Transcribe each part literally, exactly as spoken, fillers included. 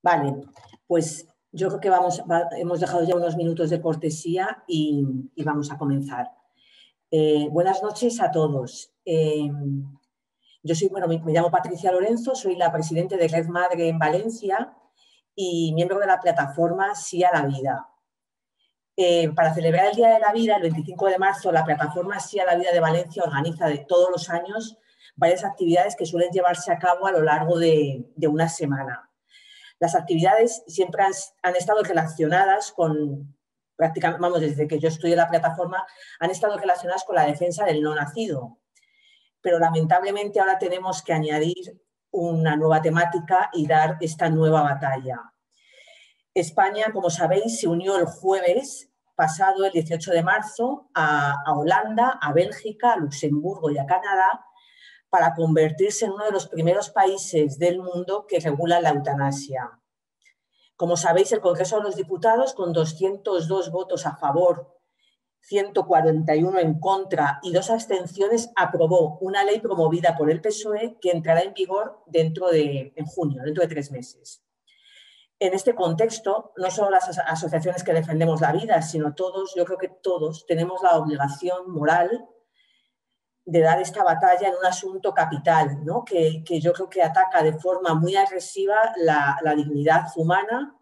Vale, pues yo creo que vamos, va, hemos dejado ya unos minutos de cortesía y, y vamos a comenzar. Eh, buenas noches a todos. Eh, yo soy, bueno, me, me llamo Patricia Lorenzo, soy la presidenta de Red Madre en Valencia y miembro de la plataforma Sí a la Vida. Eh, para celebrar el Día de la Vida, el veinticinco de marzo, la plataforma Sí a la Vida de Valencia organiza de todos los años varias actividades que suelen llevarse a cabo a lo largo de, de una semana. Las actividades siempre han, han estado relacionadas con, prácticamente, vamos, desde que yo estudié la plataforma, han estado relacionadas con la defensa del no nacido. Pero lamentablemente ahora tenemos que añadir una nueva temática y dar esta nueva batalla. España, como sabéis, se unió el jueves pasado, el dieciocho de marzo, a, a Holanda, a Bélgica, a Luxemburgo y a Canadá para convertirse en uno de los primeros países del mundo que regula la eutanasia. Como sabéis, el Congreso de los Diputados, con doscientos dos votos a favor, ciento cuarenta y uno en contra y dos abstenciones, aprobó una ley promovida por el P S O E que entrará en vigor dentro de, en junio, dentro de tres meses. En este contexto, no solo las asociaciones que defendemos la vida, sino todos, yo creo que todos, tenemos la obligación moral de dar esta batalla en un asunto capital, ¿no? que, que yo creo que ataca de forma muy agresiva la, la dignidad humana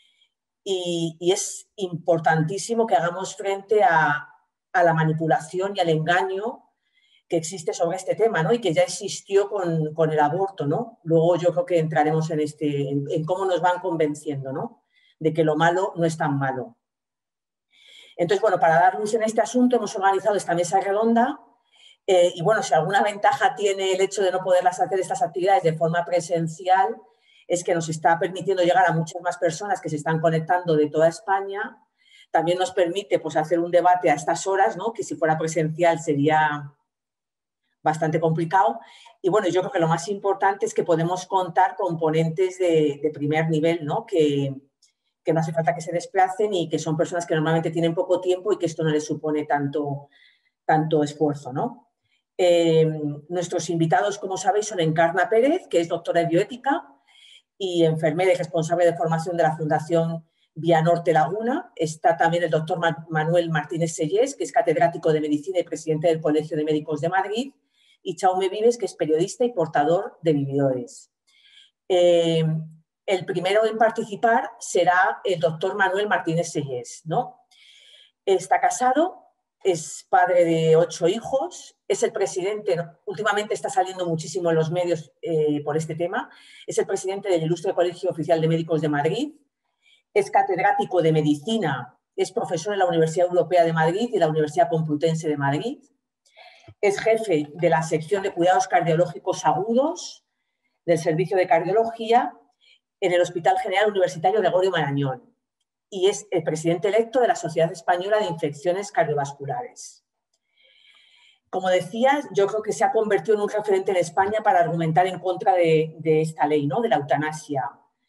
y, y es importantísimo que hagamos frente a, a la manipulación y al engaño que existe sobre este tema, ¿no? Y que ya existió con, con el aborto, ¿no? Luego yo creo que entraremos en, este, en, en cómo nos van convenciendo, ¿no? De que lo malo no es tan malo. Entonces, bueno, para dar luz en este asunto hemos organizado esta mesa redonda. Eh, y bueno, si alguna ventaja tiene el hecho de no poderlas hacer estas actividades de forma presencial, es que nos está permitiendo llegar a muchas más personas que se están conectando de toda España. También nos permite pues, hacer un debate a estas horas, ¿no? Que si fuera presencial sería bastante complicado. Y bueno, yo creo que lo más importante es que podemos contar con ponentes de, de primer nivel, ¿no? Que, que no hace falta que se desplacen y que son personas que normalmente tienen poco tiempo y que esto no les supone tanto, tanto esfuerzo, ¿no? Eh, nuestros invitados, como sabéis, son Encarna Pérez, que es doctora en bioética y enfermera y responsable de formación de la Fundación Vía Norte Laguna. Está también el doctor Manuel Martínez Sellés, que es catedrático de medicina y presidente del Colegio de Médicos de Madrid, y Jaume Vives, que es periodista y portador de Vividores. Eh, el primero en participar será el doctor Manuel Martínez Sellés, ¿no? Está casado, es padre de ocho hijos, es el presidente, últimamente está saliendo muchísimo en los medios eh, por este tema, es el presidente del Ilustre Colegio Oficial de Médicos de Madrid, es catedrático de medicina, es profesor en la Universidad Europea de Madrid y la Universidad Complutense de Madrid, es jefe de la sección de cuidados cardiológicos agudos del Servicio de Cardiología en el Hospital General Universitario Gregorio Marañón y es el presidente electo de la Sociedad Española de Infecciones Cardiovasculares. Como decía, yo creo que se ha convertido en un referente en España para argumentar en contra de, de esta ley, ¿no? De la eutanasia.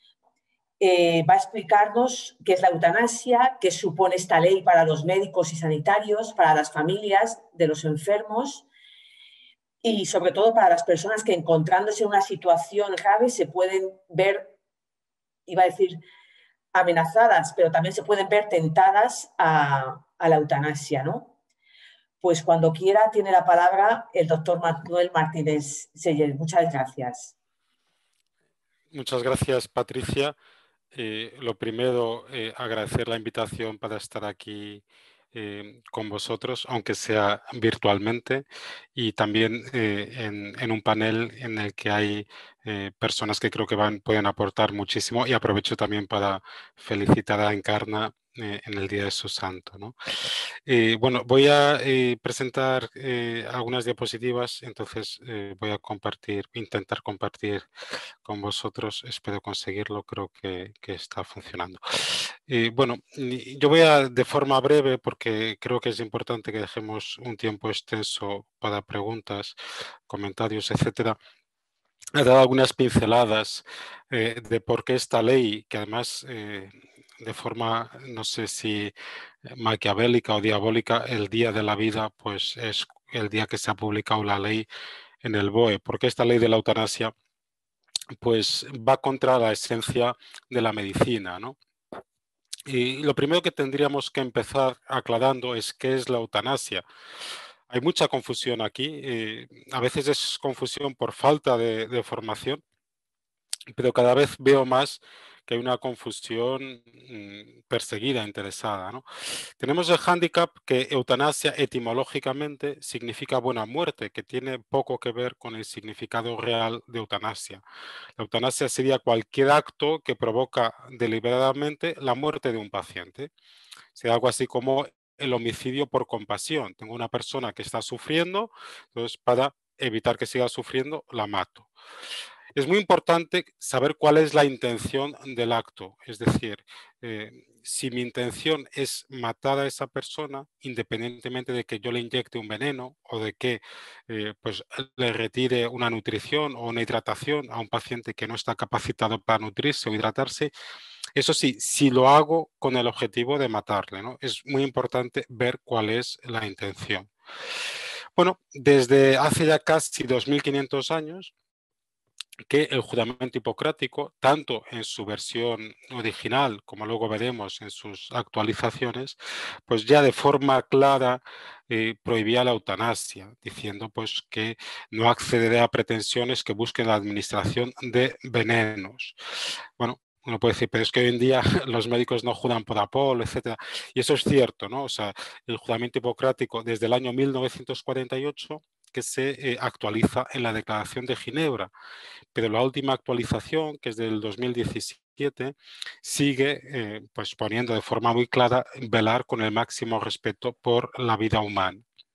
Eh, va a explicarnos qué es la eutanasia, qué supone esta ley para los médicos y sanitarios, para las familias de los enfermos y sobre todo para las personas que encontrándose en una situación grave se pueden ver, iba a decir, amenazadas, pero también se pueden ver tentadas a, a la eutanasia, ¿no? Pues cuando quiera tiene la palabra el doctor Manuel Martínez Sellés. Muchas gracias. Muchas gracias, Patricia. Eh, lo primero, eh, agradecer la invitación para estar aquí eh, con vosotros, aunque sea virtualmente, y también eh, en, en un panel en el que hay eh, personas que creo que van, pueden aportar muchísimo, y aprovecho también para felicitar a Encarna eh, en el Día de su Santo, ¿no? Eh, bueno, voy a eh, presentar eh, algunas diapositivas, entonces eh, voy a compartir, intentar compartir con vosotros, espero conseguirlo, creo que, que está funcionando. Eh, bueno, yo voy a de forma breve porque creo que es importante que dejemos un tiempo extenso para preguntas, comentarios, etcétera. He dado algunas pinceladas eh, de por qué esta ley, que además eh, de forma, no sé si maquiavélica o diabólica, el día de la vida, pues es el día que se ha publicado la ley en el B O E, porque esta ley de la eutanasia pues va contra la esencia de la medicina, ¿no? Y lo primero que tendríamos que empezar aclarando es qué es la eutanasia. Hay mucha confusión aquí, eh, a veces es confusión por falta de, de formación, pero cada vez veo más que hay una confusión mm, perseguida, interesada, ¿no? Tenemos el hándicap que eutanasia etimológicamente significa buena muerte, que tiene poco que ver con el significado real de eutanasia. La eutanasia sería cualquier acto que provoca deliberadamente la muerte de un paciente. Sería algo así como el homicidio por compasión. Tengo una persona que está sufriendo, entonces para evitar que siga sufriendo, la mato. Es muy importante saber cuál es la intención del acto, es decir, eh, si mi intención es matar a esa persona, independientemente de que yo le inyecte un veneno o de que eh, pues, le retire una nutrición o una hidratación a un paciente que no está capacitado para nutrirse o hidratarse, eso sí, si lo hago con el objetivo de matarle, ¿no? Es muy importante ver cuál es la intención. Bueno, desde hace ya casi dos mil quinientos años, que el juramento hipocrático, tanto en su versión original como luego veremos en sus actualizaciones, pues ya de forma clara eh, prohibía la eutanasia, diciendo pues que no accederé a pretensiones que busquen la administración de venenos. Bueno, uno puede decir, pero es que hoy en día los médicos no juran por Apolo, etcétera. Y eso es cierto, ¿no? O sea, el juramento hipocrático desde el año mil novecientos cuarenta y ocho que se eh, actualiza en la Declaración de Ginebra, pero la última actualización, que es del dos mil diecisiete, sigue eh, pues poniendo de forma muy clara velar con el máximo respeto por la vida humana.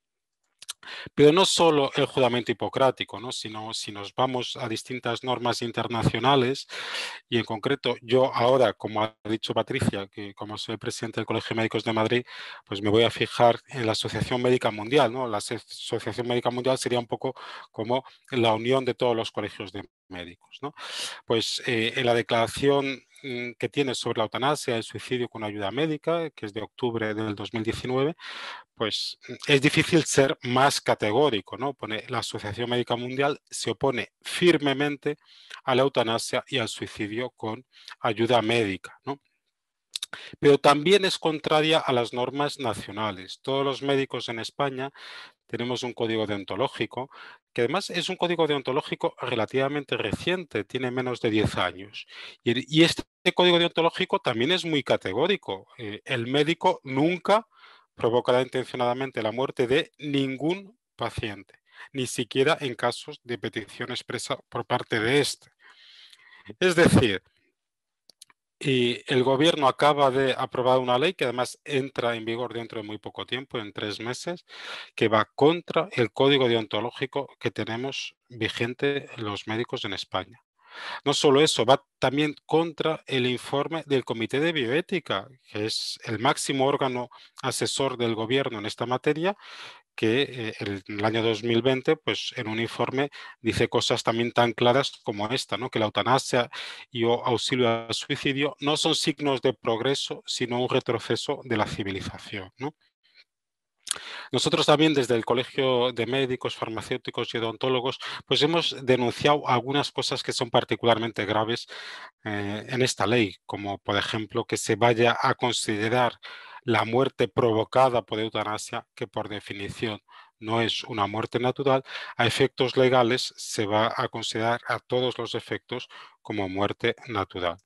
Pero no solo el juramento hipocrático, ¿no? Sino si nos vamos a distintas normas internacionales, y en concreto yo ahora, como ha dicho Patricia, que como soy presidente del Colegio de Médicos de Madrid, pues me voy a fijar en la Asociación Médica Mundial, ¿no? La Asociación Médica Mundial sería un poco como la unión de todos los colegios de médicos, ¿no? Pues eh, en la declaración mm, que tiene sobre la eutanasia, el suicidio con ayuda médica, que es de octubre del dos mil diecinueve, pues es difícil ser más categórico, ¿no? Pone, la Asociación Médica Mundial se opone firmemente a la eutanasia y al suicidio con ayuda médica, ¿no? Pero también es contraria a las normas nacionales. Todos los médicos en España tenemos un código deontológico, que además es un código deontológico relativamente reciente, tiene menos de diez años. Y, y este código deontológico también es muy categórico. Eh, el médico nunca provocará intencionadamente la muerte de ningún paciente, ni siquiera en casos de petición expresa por parte de este. Es decir, y el gobierno acaba de aprobar una ley que además entra en vigor dentro de muy poco tiempo, en tres meses, que va contra el código deontológico que tenemos vigente los médicos en España. No solo eso, va también contra el informe del Comité de Bioética, que es el máximo órgano asesor del gobierno en esta materia, que eh, el, el año dos mil veinte, pues en un informe dice cosas también tan claras como esta, ¿no? Que la eutanasia y o auxilio al suicidio no son signos de progreso, sino un retroceso de la civilización, ¿no? Nosotros también desde el Colegio de Médicos, Farmacéuticos y Odontólogos, pues hemos denunciado algunas cosas que son particularmente graves eh, en esta ley, como por ejemplo que se vaya a considerar la muerte provocada por eutanasia, que por definición no es una muerte natural, a efectos legales se va a considerar a todos los efectos como muerte natural.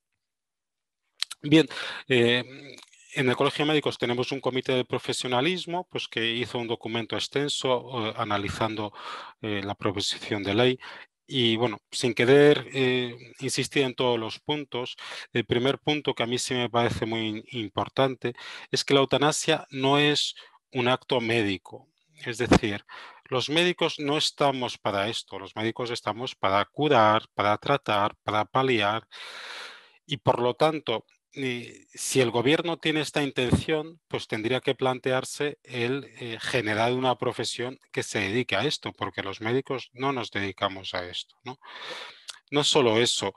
Bien, eh, en el Colegio de Médicos tenemos un comité de profesionalismo pues, que hizo un documento extenso eh, analizando eh, la proposición de ley. Y bueno, sin querer eh, insistir en todos los puntos, el primer punto que a mí sí me parece muy importante es que la eutanasia no es un acto médico. Es decir, los médicos no estamos para esto, los médicos estamos para curar, para tratar, para paliar. Y por lo tanto, eh, si el gobierno tiene esta intención, pues tendría que plantearse el eh, generar una profesión que se dedique a esto, porque los médicos no nos dedicamos a esto, ¿no? No solo eso,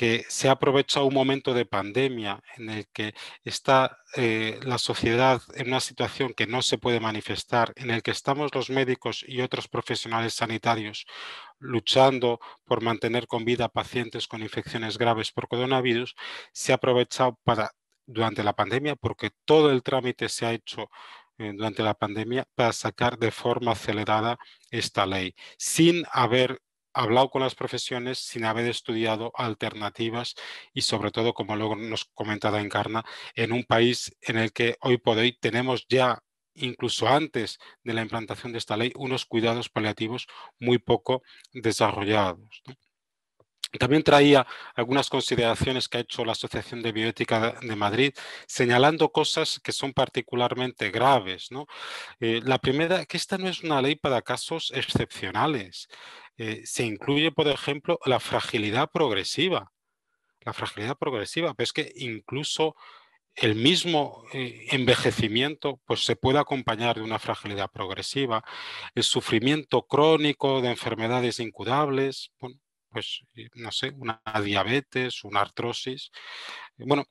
que se ha aprovechado un momento de pandemia en el que está eh, la sociedad en una situación que no se puede manifestar, en el que estamos los médicos y otros profesionales sanitarios luchando por mantener con vida a pacientes con infecciones graves por coronavirus, se ha aprovechado para, durante la pandemia, porque todo el trámite se ha hecho eh, durante la pandemia, para sacar de forma acelerada esta ley, sin haber hablado con las profesiones, sin haber estudiado alternativas y sobre todo, como luego nos comentaba Encarna, en un país en el que hoy por hoy tenemos ya, incluso antes de la implantación de esta ley, unos cuidados paliativos muy poco desarrollados, ¿no? También traía algunas consideraciones que ha hecho la Asociación de Bioética de Madrid, señalando cosas que son particularmente graves, ¿no? Eh, la primera, que esta no es una ley para casos excepcionales. Eh, se incluye, por ejemplo, la fragilidad progresiva. La fragilidad progresiva, pero es que incluso el mismo eh, envejecimiento pues, se puede acompañar de una fragilidad progresiva, el sufrimiento crónico de enfermedades incurables, bueno, pues eh, no sé, una diabetes, una artrosis. Bueno,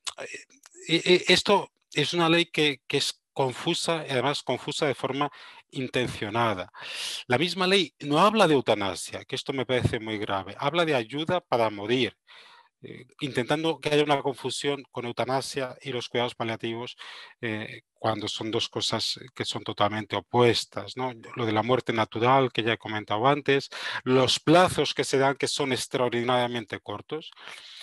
eh, eh, esto es una ley que, que es confusa y además confusa de forma intencionada. La misma ley no habla de eutanasia, que esto me parece muy grave, habla de ayuda para morir. Eh, intentando que haya una confusión con eutanasia y los cuidados paliativos eh, cuando son dos cosas que son totalmente opuestas, ¿no? Lo de la muerte natural que ya he comentado antes, los plazos que se dan que son extraordinariamente cortos.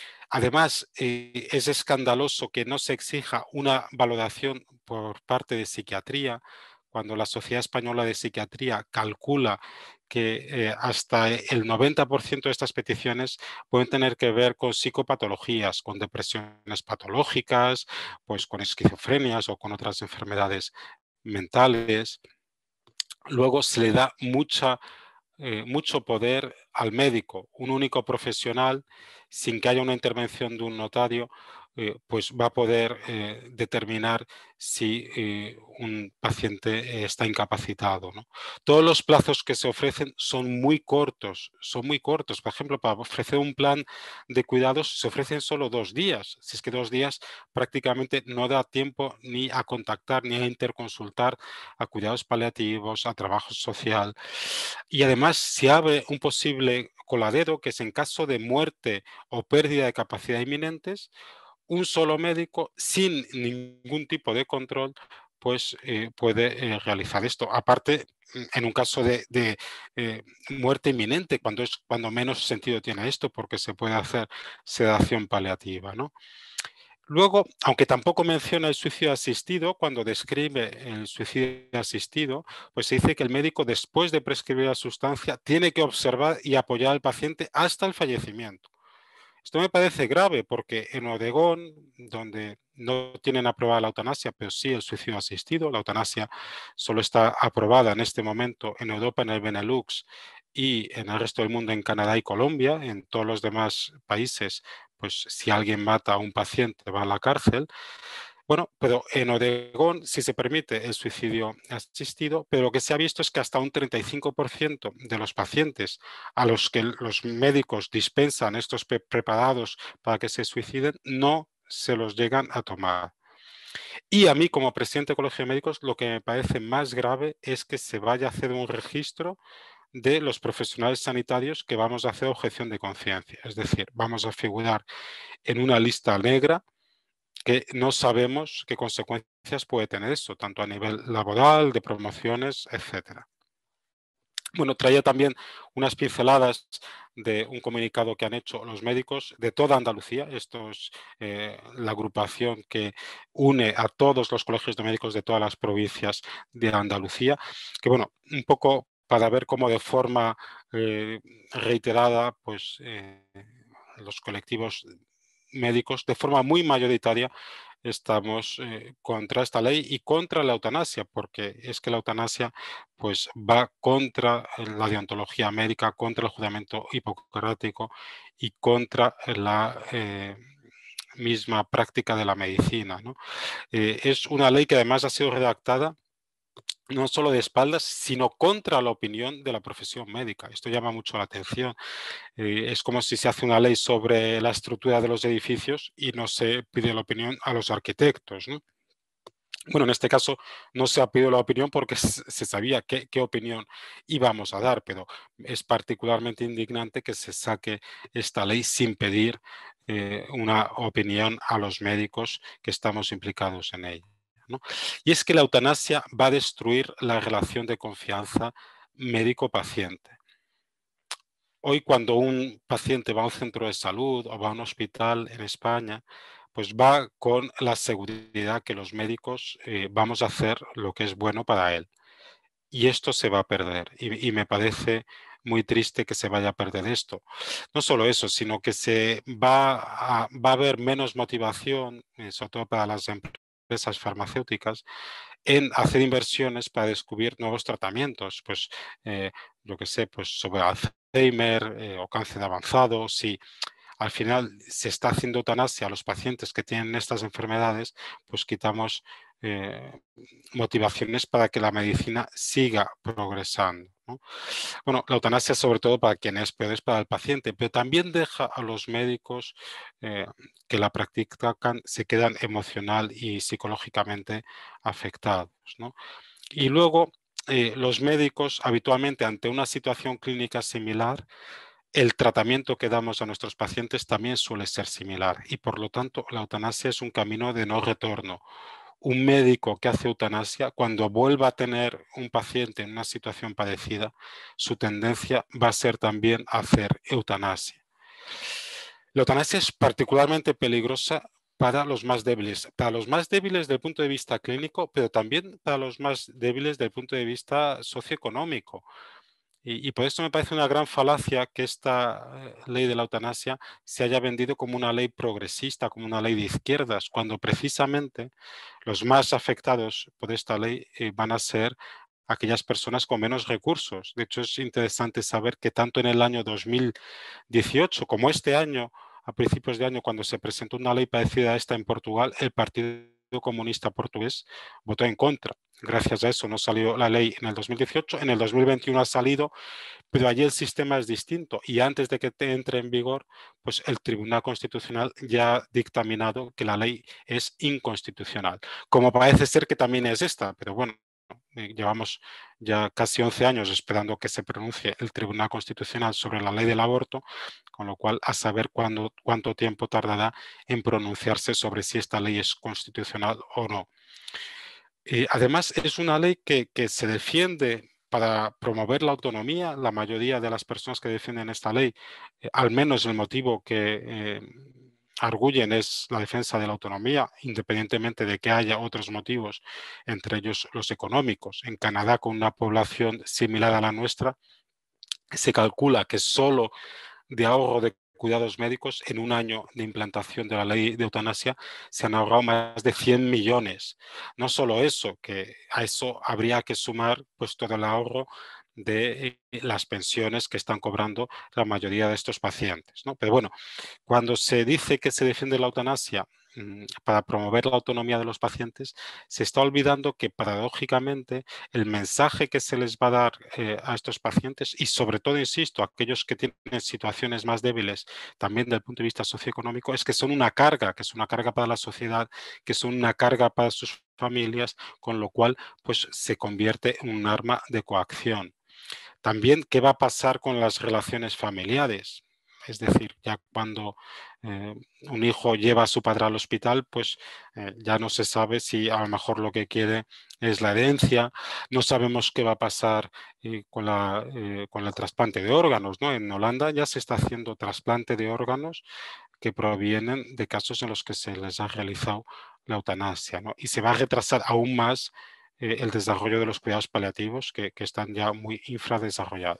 Además, eh, es escandaloso que no se exija una valoración por parte de psiquiatría, cuando la Sociedad Española de Psiquiatría calcula que eh, hasta el noventa por ciento de estas peticiones pueden tener que ver con psicopatologías, con depresiones patológicas, pues con esquizofrenias o con otras enfermedades mentales. Luego se le da mucha eh, mucho poder al médico, un único profesional, sin que haya una intervención de un notario, eh, pues va a poder eh, determinar si eh, un paciente eh, está incapacitado, ¿no? Todos los plazos que se ofrecen son muy cortos, son muy cortos. Por ejemplo, para ofrecer un plan de cuidados se ofrecen solo dos días. Si es que dos días prácticamente no da tiempo ni a contactar ni a interconsultar a cuidados paliativos, a trabajo social. Y además se abre un posible coladero que es en caso de muerte o pérdida de capacidad inminentes, un solo médico sin ningún tipo de control pues eh, puede eh, realizar esto. Aparte, mm, en un caso de, de eh, muerte inminente, cuando, es, cuando menos sentido tiene esto, porque se puede hacer sedación paliativa, ¿no? Luego, aunque tampoco menciona el suicidio asistido, cuando describe el suicidio asistido, pues se dice que el médico, después de prescribir la sustancia, tiene que observar y apoyar al paciente hasta el fallecimiento. Esto me parece grave porque en Oregón, donde no tienen aprobada la eutanasia, pero sí el suicidio asistido, la eutanasia solo está aprobada en este momento en Europa, en el Benelux y en el resto del mundo, en Canadá y Colombia. En todos los demás países, pues si alguien mata a un paciente va a la cárcel. Bueno, pero en Oregón sí se permite el suicidio asistido, pero lo que se ha visto es que hasta un treinta y cinco por ciento de los pacientes a los que los médicos dispensan estos pre preparados para que se suiciden no se los llegan a tomar. Y a mí, como presidente del Colegio de Médicos, lo que me parece más grave es que se vaya a hacer un registro de los profesionales sanitarios que vamos a hacer objeción de conciencia. Es decir, vamos a figurar en una lista negra que no sabemos qué consecuencias puede tener eso, tanto a nivel laboral, de promociones, etcétera. Bueno, traía también unas pinceladas de un comunicado que han hecho los médicos de toda Andalucía. Esto es eh, la agrupación que une a todos los colegios de médicos de todas las provincias de Andalucía, que bueno, un poco para ver cómo de forma eh, reiterada, pues eh, los colectivos médicos, de forma muy mayoritaria, estamos eh, contra esta ley y contra la eutanasia, porque es que la eutanasia pues, va contra la deontología médica, contra el juramento hipocrático y contra la eh, misma práctica de la medicina, ¿no? Eh, es una ley que además ha sido redactada no solo de espaldas, sino contra la opinión de la profesión médica. Esto llama mucho la atención. Eh, es como si se hace una ley sobre la estructura de los edificios y no se pide la opinión a los arquitectos, ¿no? Bueno, en este caso no se ha pedido la opinión porque se sabía qué, qué opinión íbamos a dar, pero es particularmente indignante que se saque esta ley sin pedir eh, una opinión a los médicos que estamos implicados en ella, ¿no? Y es que la eutanasia va a destruir la relación de confianza médico-paciente. Hoy, cuando un paciente va a un centro de salud o va a un hospital en España, pues va con la seguridad que los médicos eh, vamos a hacer lo que es bueno para él. Y esto se va a perder. Y, y me parece muy triste que se vaya a perder esto. No solo eso, sino que se va a, va a haber menos motivación, eh, sobre todo para las empresas farmacéuticas, en hacer inversiones para descubrir nuevos tratamientos, pues eh, yo que sé, pues sobre Alzheimer eh, o cáncer avanzado. Si al final se está haciendo eutanasia a los pacientes que tienen estas enfermedades, pues quitamos eh, motivaciones para que la medicina siga progresando, ¿no? Bueno, la eutanasia sobre todo para quien es peor es para el paciente, pero también deja a los médicos eh, que la practican, se quedan emocional y psicológicamente afectados, ¿no? Y luego, eh, los médicos habitualmente ante una situación clínica similar, el tratamiento que damos a nuestros pacientes también suele ser similar y por lo tanto la eutanasia es un camino de no retorno. Un médico que hace eutanasia, cuando vuelva a tener un paciente en una situación parecida, su tendencia va a ser también hacer eutanasia. La eutanasia es particularmente peligrosa para los más débiles, para los más débiles desde el punto de vista clínico, pero también para los más débiles desde el punto de vista socioeconómico. Y, y por eso me parece una gran falacia que esta eh, ley de la eutanasia se haya vendido como una ley progresista, como una ley de izquierdas, cuando precisamente los más afectados por esta ley eh, van a ser aquellas personas con menos recursos. De hecho, es interesante saber que tanto en el año dos mil dieciocho como este año, a principios de año, cuando se presentó una ley parecida a esta en Portugal, el Partido Comunista Portugués votó en contra. Gracias a eso no salió la ley en el dos mil dieciocho, en el dos mil veintiuno ha salido, pero allí el sistema es distinto y antes de que te entre en vigor, pues el Tribunal Constitucional ya ha dictaminado que la ley es inconstitucional, como parece ser que también es esta, pero bueno, eh, llevamos ya casi once años esperando que se pronuncie el Tribunal Constitucional sobre la ley del aborto, con lo cual a saber cuándo, cuánto tiempo tardará en pronunciarse sobre si esta ley es constitucional o no. Eh, además, es una ley que, que se defiende para promover la autonomía. La mayoría de las personas que defienden esta ley, eh, al menos el motivo que eh, arguyen es la defensa de la autonomía, independientemente de que haya otros motivos, entre ellos los económicos. En Canadá, con una población similar a la nuestra, se calcula que solo de ahorro de cuidados médicos, en un año de implantación de la ley de eutanasia se han ahorrado más de cien millones. No solo eso, que a eso habría que sumar pues todo el ahorro de eh, las pensiones que están cobrando la mayoría de estos pacientes, ¿no? Pero bueno, cuando se dice que se defiende la eutanasia mm, para promover la autonomía de los pacientes, se está olvidando que paradójicamente el mensaje que se les va a dar eh, a estos pacientes y sobre todo, insisto, a aquellos que tienen situaciones más débiles también desde el punto de vista socioeconómico, es que son una carga, que es una carga para la sociedad, que son una carga para sus familias, con lo cual pues se convierte en un arma de coacción. También, ¿qué va a pasar con las relaciones familiares? Es decir, ya cuando eh, un hijo lleva a su padre al hospital, pues eh, ya no se sabe si a lo mejor lo que quiere es la herencia. No sabemos qué va a pasar eh, con, la, eh, con el trasplante de órganos, ¿no? En Holanda ya se está haciendo trasplante de órganos que provienen de casos en los que se les ha realizado la eutanasia, ¿no? Y se va a retrasar aún más eh, el desarrollo de los cuidados paliativos que, que están ya muy infradesarrollados.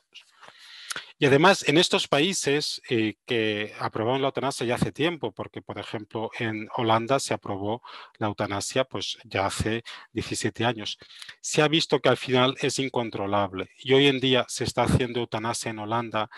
Y además, en estos países eh, que aprobaron la eutanasia ya hace tiempo, porque por ejemplo en Holanda se aprobó la eutanasia pues ya hace diecisiete años, se ha visto que al final es incontrolable y hoy en día se está haciendo eutanasia en Holanda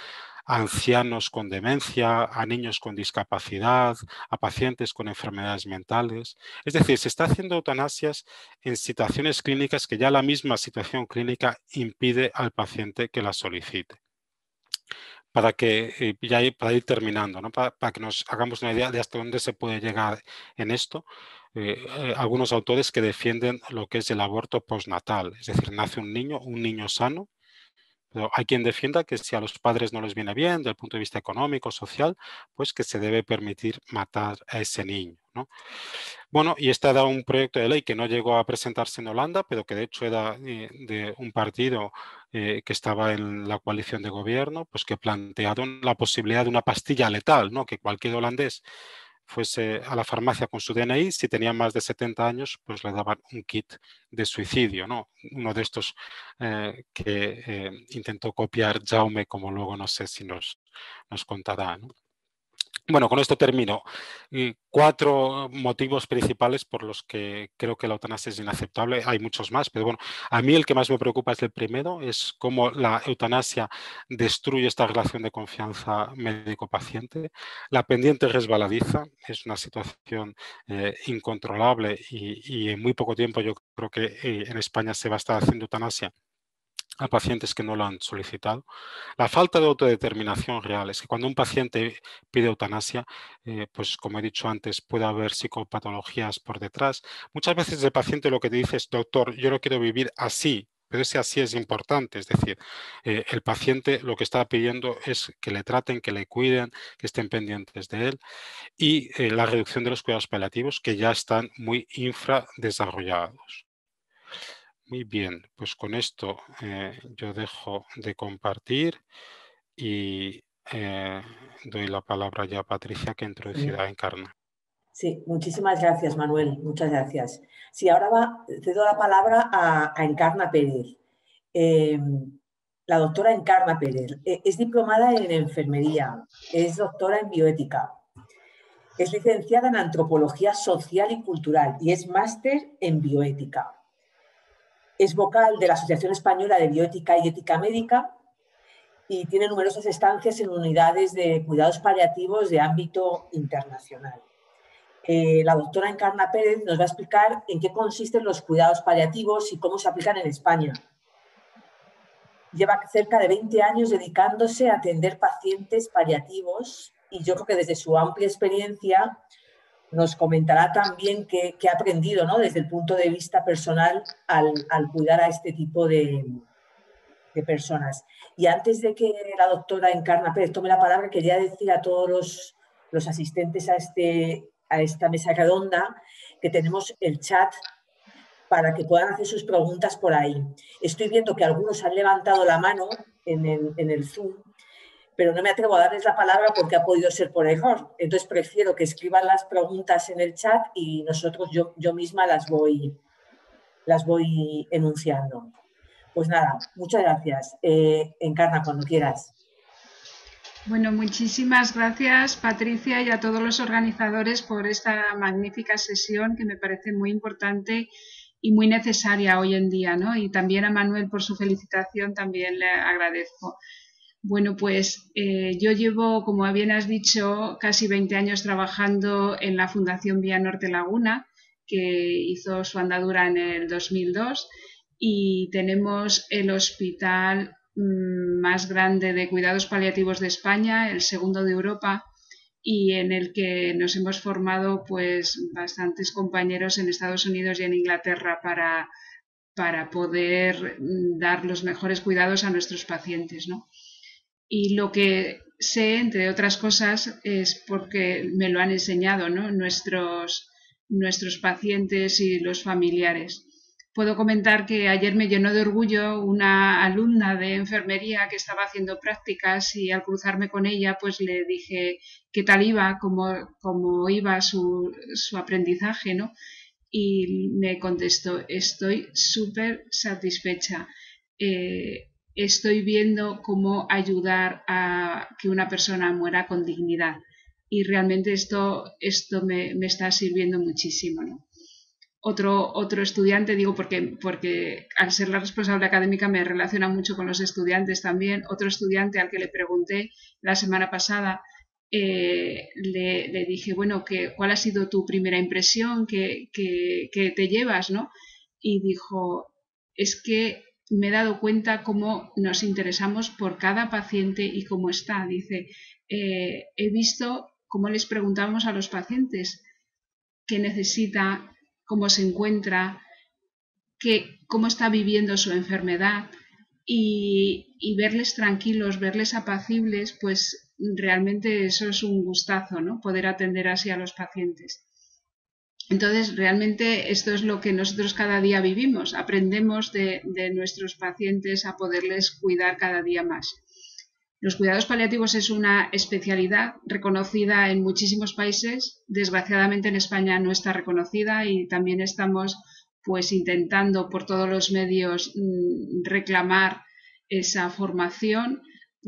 a ancianos con demencia, a niños con discapacidad, a pacientes con enfermedades mentales. Es decir, se está haciendo eutanasias en situaciones clínicas que ya la misma situación clínica impide al paciente que la solicite. Para, que, ya ir, para ir terminando, ¿no? para, para que nos hagamos una idea de hasta dónde se puede llegar en esto, eh, eh, algunos autores que defienden lo que es el aborto postnatal, es decir, nace un niño, un niño sano, pero hay quien defienda que si a los padres no les viene bien, desde el punto de vista económico, social, pues que se debe permitir matar a ese niño, ¿no? Bueno, y este era un proyecto de ley que no llegó a presentarse en Holanda, pero que de hecho era eh, de un partido eh, que estaba en la coalición de gobierno, pues que plantearon la posibilidad de una pastilla letal, ¿no? Que cualquier holandés fuese a la farmacia con su D N I, si tenía más de setenta años, pues le daban un kit de suicidio, ¿no? Uno de estos eh, que eh, intentó copiar Jaume, como luego no sé si nos, nos contará, ¿no? Bueno, con esto termino. Cuatro motivos principales por los que creo que la eutanasia es inaceptable. Hay muchos más, pero bueno, a mí el que más me preocupa es el primero, es cómo la eutanasia destruye esta relación de confianza médico-paciente. La pendiente resbaladiza, es una situación eh, incontrolable y, y en muy poco tiempo yo creo que eh, en España se va a estar haciendo eutanasia a pacientes que no lo han solicitado. La falta de autodeterminación real es que cuando un paciente pide eutanasia, eh, pues como he dicho antes, puede haber psicopatologías por detrás. Muchas veces el paciente lo que te dice es, doctor, yo no quiero vivir así, pero ese así es importante, es decir, eh, el paciente lo que está pidiendo es que le traten, que le cuiden, que estén pendientes de él y eh, la reducción de los cuidados paliativos que ya están muy infradesarrollados. Muy bien, pues con esto eh, yo dejo de compartir y eh, doy la palabra ya a Patricia que introducirá Sí. Encarna. Sí, muchísimas gracias, Manuel. Muchas gracias. Sí, ahora va, cedo la palabra a, a Encarna Pérez. Eh, la doctora Encarna Pérez eh, es diplomada en enfermería, es doctora en bioética, es licenciada en antropología social y cultural y es máster en bioética. Es vocal de la Asociación Española de Bioética y Ética Médica y tiene numerosas estancias en unidades de cuidados paliativos de ámbito internacional. Eh, la doctora Encarna Pérez nos va a explicar en qué consisten los cuidados paliativos y cómo se aplican en España. Lleva cerca de veinte años dedicándose a atender pacientes paliativos y yo creo que desde su amplia experiencia nos comentará también qué, qué ha aprendido, ¿no? Desde el punto de vista personal al, al cuidar a este tipo de, de personas. Y antes de que la doctora Encarna Pérez tome la palabra, quería decir a todos los, los asistentes a, este, a esta mesa redonda que tenemos el chat para que puedan hacer sus preguntas por ahí. Estoy viendo que algunos han levantado la mano en el, en el Zoom, pero no me atrevo a darles la palabra porque ha podido ser por error. Entonces prefiero que escriban las preguntas en el chat y nosotros, yo, yo misma las voy, las voy enunciando. Pues nada, muchas gracias. Eh, Encarna, cuando quieras. Bueno, muchísimas gracias, Patricia, y a todos los organizadores por esta magnífica sesión que me parece muy importante y muy necesaria hoy en día, ¿no? Y también a Manuel por su felicitación, también le agradezco. Bueno, pues eh, yo llevo, como bien has dicho, casi veinte años trabajando en la Fundación Vía Norte Laguna, que hizo su andadura en el dos mil dos, y tenemos el hospital mmm, más grande de cuidados paliativos de España, el segundo de Europa, y en el que nos hemos formado pues bastantes compañeros en Estados Unidos y en Inglaterra para, para poder dar los mejores cuidados a nuestros pacientes, ¿no? Y lo que sé, entre otras cosas, es porque me lo han enseñado, ¿no? Nuestros, nuestros pacientes y los familiares. Puedo comentar que ayer me llenó de orgullo una alumna de enfermería que estaba haciendo prácticas y al cruzarme con ella pues le dije qué tal iba, cómo, cómo iba su, su aprendizaje, ¿no? Y me contestó, estoy súper satisfecha. Eh, estoy viendo cómo ayudar a que una persona muera con dignidad y realmente esto, esto me, me está sirviendo muchísimo, ¿no? otro, otro estudiante, digo porque, porque al ser la responsable académica me relaciona mucho con los estudiantes también, otro estudiante al que le pregunté la semana pasada, eh, le, le dije, bueno, que, ¿cuál ha sido tu primera impresión que, que, que te llevas, ¿no? Y dijo, es que me he dado cuenta cómo nos interesamos por cada paciente y cómo está. Dice, eh, he visto cómo les preguntamos a los pacientes qué necesita, cómo se encuentra, qué, cómo está viviendo su enfermedad y, y verles tranquilos, verles apacibles, pues realmente eso es un gustazo, ¿no? Poder atender así a los pacientes. Entonces, realmente esto es lo que nosotros cada día vivimos. Aprendemos de, de nuestros pacientes a poderles cuidar cada día más. Los cuidados paliativos es una especialidad reconocida en muchísimos países. Desgraciadamente en España no está reconocida y también estamos pues intentando por todos los medios mmm, reclamar esa formación,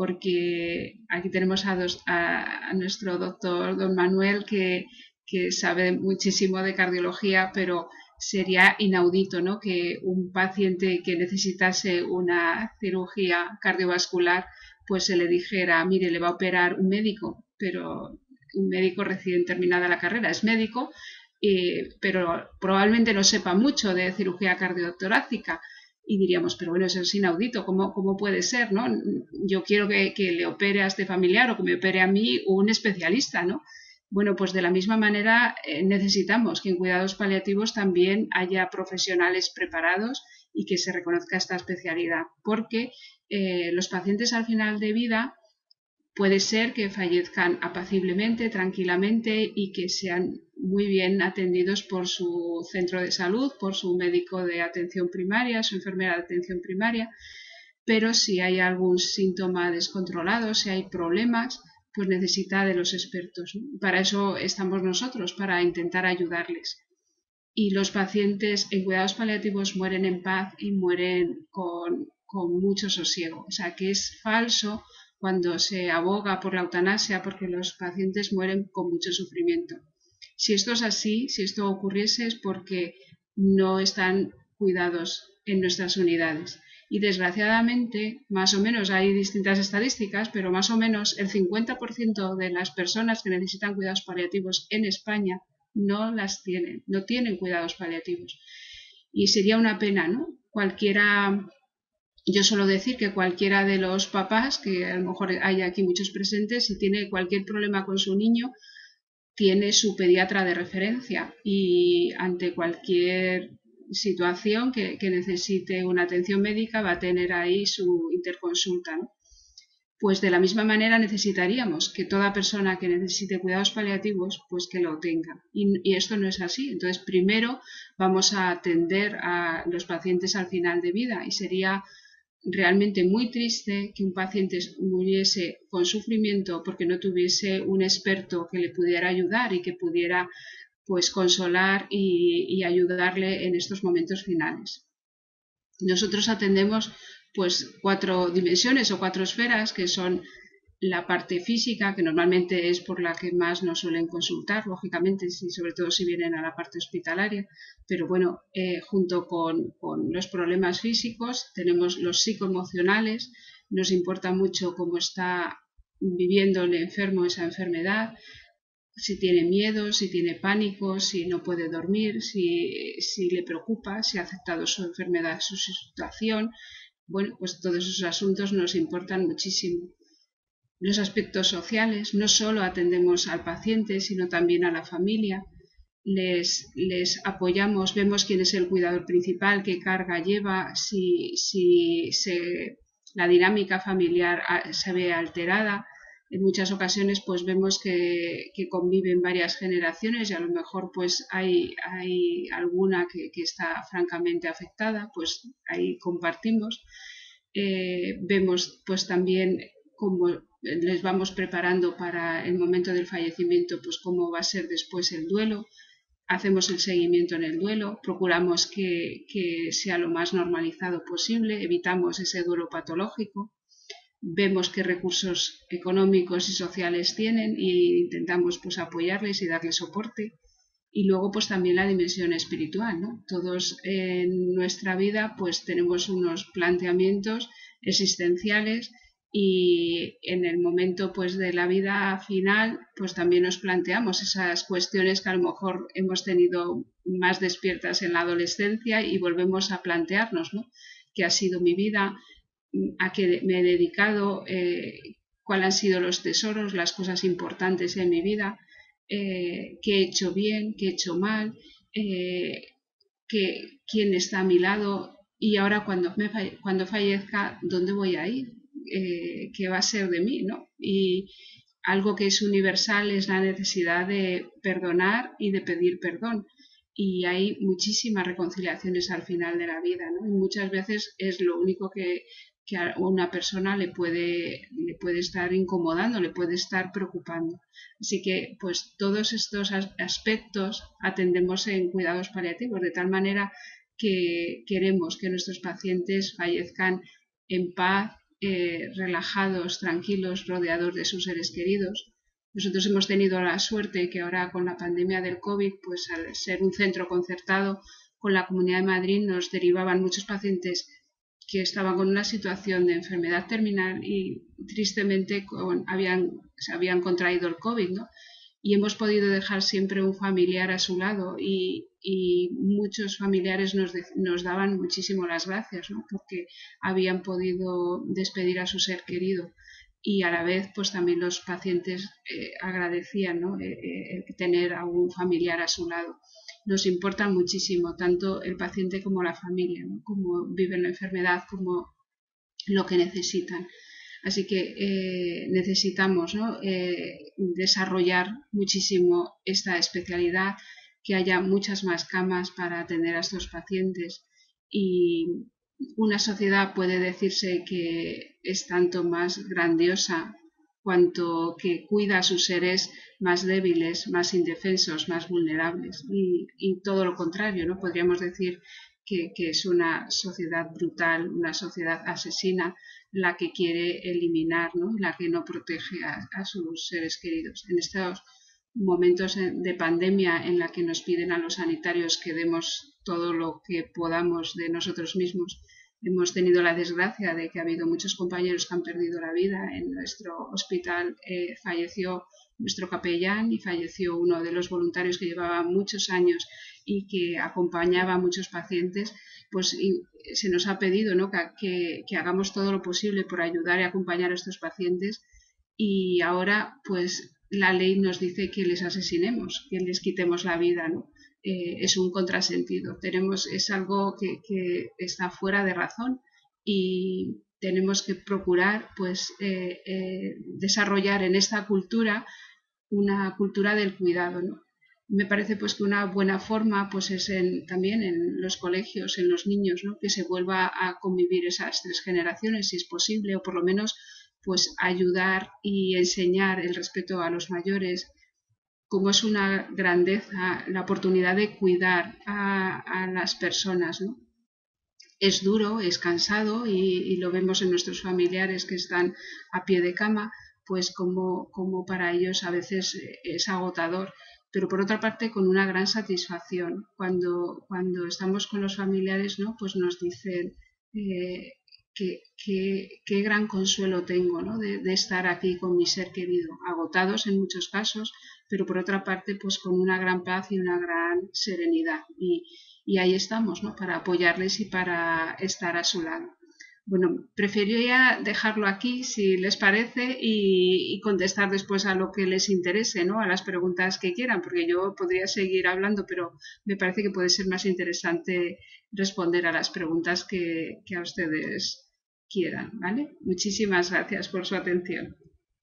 porque aquí tenemos a, dos, a, a nuestro doctor don Manuel que, que sabe muchísimo de cardiología, pero sería inaudito, ¿no?, que un paciente que necesitase una cirugía cardiovascular pues se le dijera, mire, le va a operar un médico, pero un médico recién terminada la carrera, es médico, eh, pero probablemente no sepa mucho de cirugía cardiotorácica. Y diríamos, pero bueno, eso es inaudito, ¿cómo, cómo puede ser, no? Yo quiero que, que le opere a este familiar o que me opere a mí un especialista, ¿no? Bueno, pues de la misma manera eh, necesitamos que en cuidados paliativos también haya profesionales preparados y que se reconozca esta especialidad, porque eh, los pacientes al final de vida puede ser que fallezcan apaciblemente, tranquilamente y que sean muy bien atendidos por su centro de salud, por su médico de atención primaria, su enfermera de atención primaria, pero si hay algún síntoma descontrolado, si hay problemas, pues necesita de los expertos, ¿no? Para eso estamos nosotros, para intentar ayudarles. Y los pacientes en cuidados paliativos mueren en paz y mueren con, con mucho sosiego. O sea, que es falso cuando se aboga por la eutanasia, porque los pacientes mueren con mucho sufrimiento. Si esto es así, si esto ocurriese, es porque no están cuidados en nuestras unidades. Y desgraciadamente, más o menos, hay distintas estadísticas, pero más o menos el cincuenta por ciento de las personas que necesitan cuidados paliativos en España no las tienen, no tienen cuidados paliativos. Y sería una pena, ¿no? Cualquiera... Yo suelo decir que cualquiera de los papás, que a lo mejor hay aquí muchos presentes, si tiene cualquier problema con su niño, tiene su pediatra de referencia y ante cualquier situación que, que necesite una atención médica va a tener ahí su interconsulta, ¿no? Pues de la misma manera necesitaríamos que toda persona que necesite cuidados paliativos, pues que lo tenga. Y, y esto no es así. Entonces, primero vamos a atender a los pacientes al final de vida y sería realmente muy triste que un paciente muriese con sufrimiento porque no tuviese un experto que le pudiera ayudar y que pudiera pues consolar y, y ayudarle en estos momentos finales. Nosotros atendemos pues cuatro dimensiones o cuatro esferas, que son la parte física, que normalmente es por la que más nos suelen consultar, lógicamente, si, sobre todo si vienen a la parte hospitalaria, pero bueno, eh, junto con, con los problemas físicos tenemos los psicoemocionales, nos importa mucho cómo está viviendo el enfermo esa enfermedad, si tiene miedo, si tiene pánico, si no puede dormir, si, si le preocupa, si ha aceptado su enfermedad, su situación. Bueno, pues todos esos asuntos nos importan muchísimo. Los aspectos sociales, no solo atendemos al paciente, sino también a la familia. Les, les apoyamos, vemos quién es el cuidador principal, qué carga lleva, si, si se, la dinámica familiar se ve alterada. En muchas ocasiones pues vemos que, que conviven varias generaciones y a lo mejor pues hay, hay alguna que, que está francamente afectada, pues ahí compartimos. Eh, vemos pues también cómo les vamos preparando para el momento del fallecimiento, pues cómo va a ser después el duelo. Hacemos el seguimiento en el duelo, procuramos que, que sea lo más normalizado posible, evitamos ese duelo patológico. Vemos qué recursos económicos y sociales tienen e intentamos pues apoyarles y darles soporte. Y luego pues también la dimensión espiritual, ¿no? Todos en nuestra vida pues tenemos unos planteamientos existenciales y en el momento pues de la vida final pues también nos planteamos esas cuestiones que a lo mejor hemos tenido más despiertas en la adolescencia y volvemos a plantearnos, ¿no? ¿Qué ha sido mi vida? ¿A qué me he dedicado? Eh, ¿Cuáles han sido los tesoros, las cosas importantes en mi vida? Eh, ¿Qué he hecho bien? ¿Qué he hecho mal? Eh, ¿qué, ¿Quién está a mi lado? Y ahora cuando, me falle, cuando fallezca, ¿dónde voy a ir? Eh, ¿Qué va a ser de mí? ¿No? Y algo que es universal es la necesidad de perdonar y de pedir perdón. Y hay muchísimas reconciliaciones al final de la vida, ¿no? Y muchas veces es lo único que, que a una persona le puede, le puede estar incomodando, le puede estar preocupando. Así que, pues, todos estos aspectos atendemos en cuidados paliativos, de tal manera que queremos que nuestros pacientes fallezcan en paz, eh, relajados, tranquilos, rodeados de sus seres queridos. Nosotros hemos tenido la suerte que ahora con la pandemia del COVID, pues al ser un centro concertado con la Comunidad de Madrid, nos derivaban muchos pacientes que estaban con una situación de enfermedad terminal y tristemente con, habían, se habían contraído el COVID, ¿no? Y hemos podido dejar siempre un familiar a su lado y, y muchos familiares nos, de, nos daban muchísimo las gracias, ¿no? Porque habían podido despedir a su ser querido. Y a la vez pues también los pacientes eh, agradecían, ¿no? eh, eh, tener a un familiar a su lado. Nos importa muchísimo tanto el paciente como la familia, ¿no? Cómo viven la enfermedad, como lo que necesitan. Así que eh, necesitamos, ¿no? eh, desarrollar muchísimo esta especialidad, que haya muchas más camas para atender a estos pacientes. Y una sociedad puede decirse que es tanto más grandiosa cuanto que cuida a sus seres más débiles, más indefensos, más vulnerables. Y, y todo lo contrario, ¿no? Podríamos decir que, que es una sociedad brutal, una sociedad asesina, la que quiere eliminar, ¿no? La que no protege a, a sus seres queridos. En estos momentos de pandemia en la que nos piden a los sanitarios que demos todo lo que podamos de nosotros mismos, hemos tenido la desgracia de que ha habido muchos compañeros que han perdido la vida. En nuestro hospital eh, falleció nuestro capellán y falleció uno de los voluntarios que llevaba muchos años y que acompañaba a muchos pacientes. Pues y se nos ha pedido, ¿no? que, que hagamos todo lo posible por ayudar y acompañar a estos pacientes, y ahora pues la ley nos dice que les asesinemos, que les quitemos la vida, ¿no? Eh, es un contrasentido. Tenemos, es algo que, que está fuera de razón y tenemos que procurar pues eh, eh, desarrollar en esta cultura una cultura del cuidado, ¿no? Me parece pues que una buena forma pues es en, también en los colegios, en los niños, ¿no? Que se vuelva a convivir esas tres generaciones si es posible, o por lo menos pues ayudar y enseñar el respeto a los mayores, como es una grandeza la oportunidad de cuidar a, a las personas, ¿no? Es duro, es cansado y, y lo vemos en nuestros familiares que están a pie de cama, pues como, como para ellos a veces es agotador, pero por otra parte con una gran satisfacción. Cuando, cuando estamos con los familiares, ¿no? Pues nos dicen eh, que, que, qué gran consuelo tengo, ¿no? de, de estar aquí con mi ser querido, agotados en muchos casos, pero por otra parte pues con una gran paz y una gran serenidad. Y, y ahí estamos, ¿no? Para apoyarles y para estar a su lado. Bueno, preferiría dejarlo aquí, si les parece, y, y contestar después a lo que les interese, ¿no? A las preguntas que quieran, porque yo podría seguir hablando, pero me parece que puede ser más interesante responder a las preguntas que, que a ustedes quieran, ¿vale? Muchísimas gracias por su atención.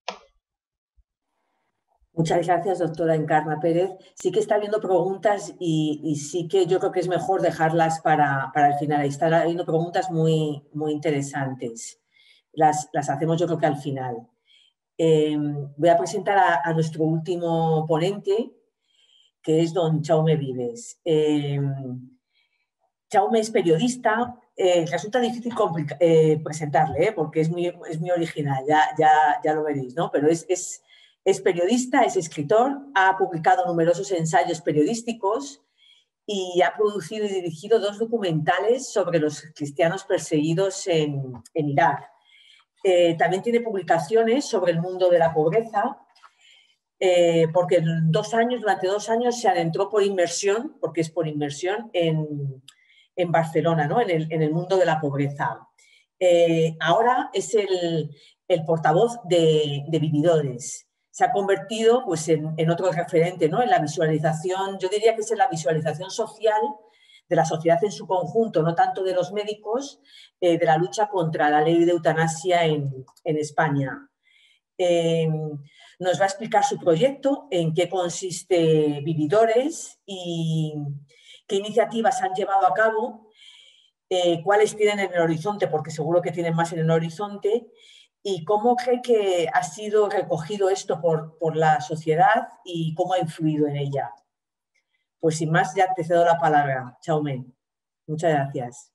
Muchas gracias, doctora Encarna Pérez. Sí que está habiendo preguntas y, y sí que yo creo que es mejor dejarlas para, para el final. Ahí están habiendo preguntas muy, muy interesantes. Las, las hacemos yo creo que al final. Eh, voy a presentar a, a nuestro último ponente, que es don Jaume Vives. Eh, Jaume es periodista. Eh, resulta difícil eh, presentarle, ¿eh? Porque es muy, es muy original, ya, ya, ya lo veréis, ¿no? Pero es... es Es periodista, es escritor, ha publicado numerosos ensayos periodísticos y ha producido y dirigido dos documentales sobre los cristianos perseguidos en, en Irak. Eh, también tiene publicaciones sobre el mundo de la pobreza, eh, porque en dos años, durante dos años se adentró por inmersión, porque es por inmersión, en, en Barcelona, ¿no? en, el, en el mundo de la pobreza. Eh, ahora es el, el portavoz de, de Vividores. Se ha convertido pues, en, en otro referente, ¿no? En la visualización, yo diría que es en la visualización social de la sociedad en su conjunto, no tanto de los médicos, eh, de la lucha contra la ley de eutanasia en, en España. Eh, nos va a explicar su proyecto, en qué consiste Vividores y qué iniciativas han llevado a cabo, eh, cuáles tienen en el horizonte, porque seguro que tienen más en el horizonte, y cómo cree que ha sido recogido esto por, por la sociedad y cómo ha influido en ella. Pues sin más, ya te cedo la palabra, Jaume. Muchas gracias.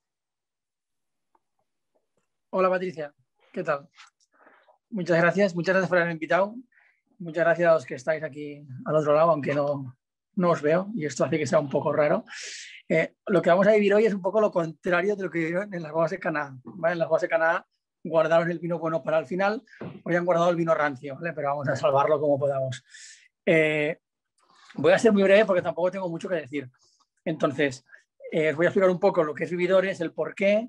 Hola Patricia, ¿qué tal? Muchas gracias, muchas gracias por haberme invitado. Muchas gracias a los que estáis aquí al otro lado, aunque no, no os veo, y esto hace que sea un poco raro. Eh, lo que vamos a vivir hoy es un poco lo contrario de lo que vivieron en las bodas de Caná, ¿vale? En las bodas de Caná guardaron el vino bueno para el final, hoy han guardado el vino rancio, ¿vale? Pero vamos a salvarlo como podamos. Eh, voy a ser muy breve porque tampoco tengo mucho que decir. Entonces, eh, os voy a explicar un poco lo que es Vividores, el por qué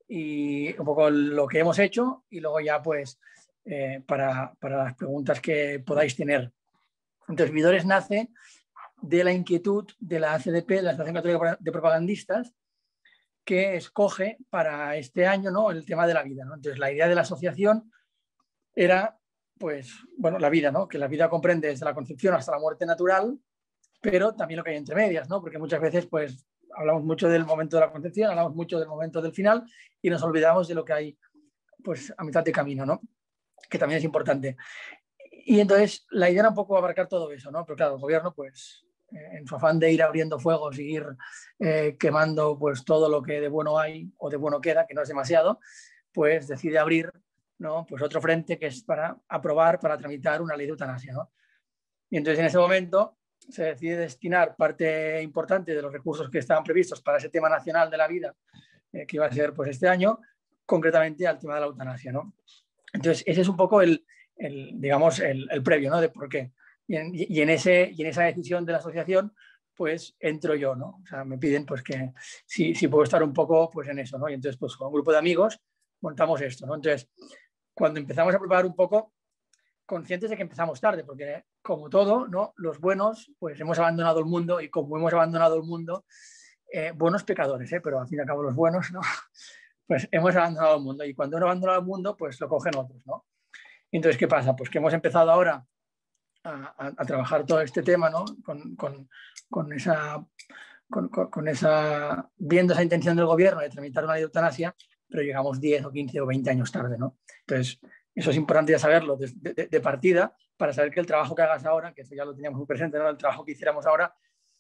y un poco lo que hemos hecho, y luego ya pues eh, para, para las preguntas que podáis tener. Entonces, Vividores nace de la inquietud de la A C D P, de la Asociación Católica de Propagandistas, que escoge para este año, ¿no?, el tema de la vida, ¿no? Entonces, la idea de la asociación era, pues, bueno, la vida, ¿no? Que la vida comprende desde la concepción hasta la muerte natural, pero también lo que hay entre medias, ¿no? Porque muchas veces, pues, hablamos mucho del momento de la concepción, hablamos mucho del momento del final y nos olvidamos de lo que hay, pues, a mitad de camino, ¿no? Que también es importante. Y entonces, la idea era un poco abarcar todo eso, ¿no? Pero claro, el gobierno, pues, en su afán de ir abriendo fuegos y ir eh, quemando pues, todo lo que de bueno hay o de bueno queda, que no es demasiado, pues decide abrir, ¿no?, pues otro frente que es para aprobar, para tramitar una ley de eutanasia, ¿no? Y entonces en ese momento se decide destinar parte importante de los recursos que estaban previstos para ese tema nacional de la vida, eh, que iba a ser pues, este año, concretamente al tema de la eutanasia, ¿no? Entonces ese es un poco el, el digamos, el, el previo, ¿no?, de por qué. Y en, y, en ese, y en esa decisión de la asociación, pues entro yo, ¿no? O sea, me piden pues que si, si puedo estar un poco pues en eso, ¿no? Y entonces pues con un grupo de amigos montamos esto, ¿no? Entonces, cuando empezamos a preparar un poco, conscientes de que empezamos tarde, porque como todo, ¿no?, los buenos, pues hemos abandonado el mundo, y como hemos abandonado el mundo, eh, buenos pecadores, ¿eh? Pero al fin y al cabo los buenos, ¿no? Pues hemos abandonado el mundo, y cuando uno abandona el mundo, pues lo cogen otros, ¿no? Y entonces, ¿qué pasa? Pues que hemos empezado ahora A, a, a trabajar todo este tema, ¿no? Con, con, con, esa, con, con, con esa, viendo esa intención del gobierno de tramitar una ley de eutanasia, pero llegamos diez o quince o veinte años tarde, ¿no? Entonces, eso es importante ya saberlo de, de, de partida, para saber que el trabajo que hagas ahora, que eso ya lo teníamos muy presente, ¿no?, el trabajo que hiciéramos ahora,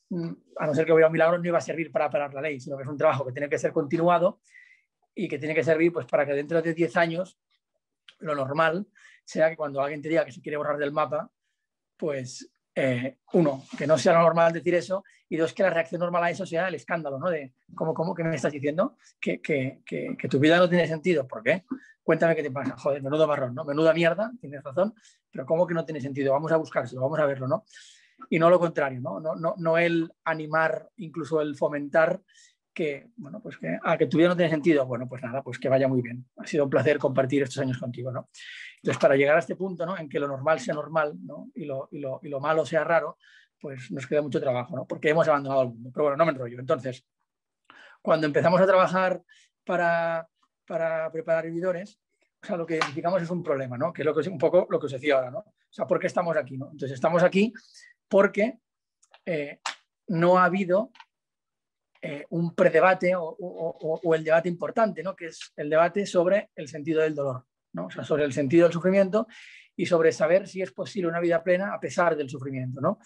a no ser que hubiera un milagro, no iba a servir para parar la ley, sino que es un trabajo que tiene que ser continuado y que tiene que servir pues, para que dentro de diez años lo normal sea que cuando alguien te diga que se quiere borrar del mapa, pues, eh, uno, que no sea normal decir eso, y dos, que la reacción normal a eso sea el escándalo, ¿no? De, ¿cómo, cómo, qué me estás diciendo? Que, que, que, que tu vida no tiene sentido. ¿Por qué? Cuéntame qué te pasa. Joder, menudo marrón, ¿no? Menuda mierda, tienes razón, pero ¿cómo que no tiene sentido? Vamos a buscárselo, vamos a verlo, ¿no? Y no lo contrario, ¿no? No, no, no el animar, incluso el fomentar que, bueno, pues que, ah, que tu vida no tiene sentido. Bueno, pues nada, pues que vaya muy bien. Ha sido un placer compartir estos años contigo, ¿no? Entonces, para llegar a este punto, ¿no?, en que lo normal sea normal, ¿no?, y, lo, y, lo, y lo malo sea raro, pues nos queda mucho trabajo, ¿no?, porque hemos abandonado el mundo. Pero bueno, no me enrollo. Entonces, cuando empezamos a trabajar para, para preparar Vividores, o sea, lo que identificamos es un problema, ¿no?, que es, lo que es un poco lo que os decía ahora, ¿no? O sea, ¿por qué estamos aquí, ¿no? Entonces, estamos aquí porque eh, no ha habido eh, un predebate o, o, o el debate importante, ¿no?, que es el debate sobre el sentido del dolor, ¿no? O sea, sobre el sentido del sufrimiento y sobre saber si es posible una vida plena a pesar del sufrimiento, ¿no?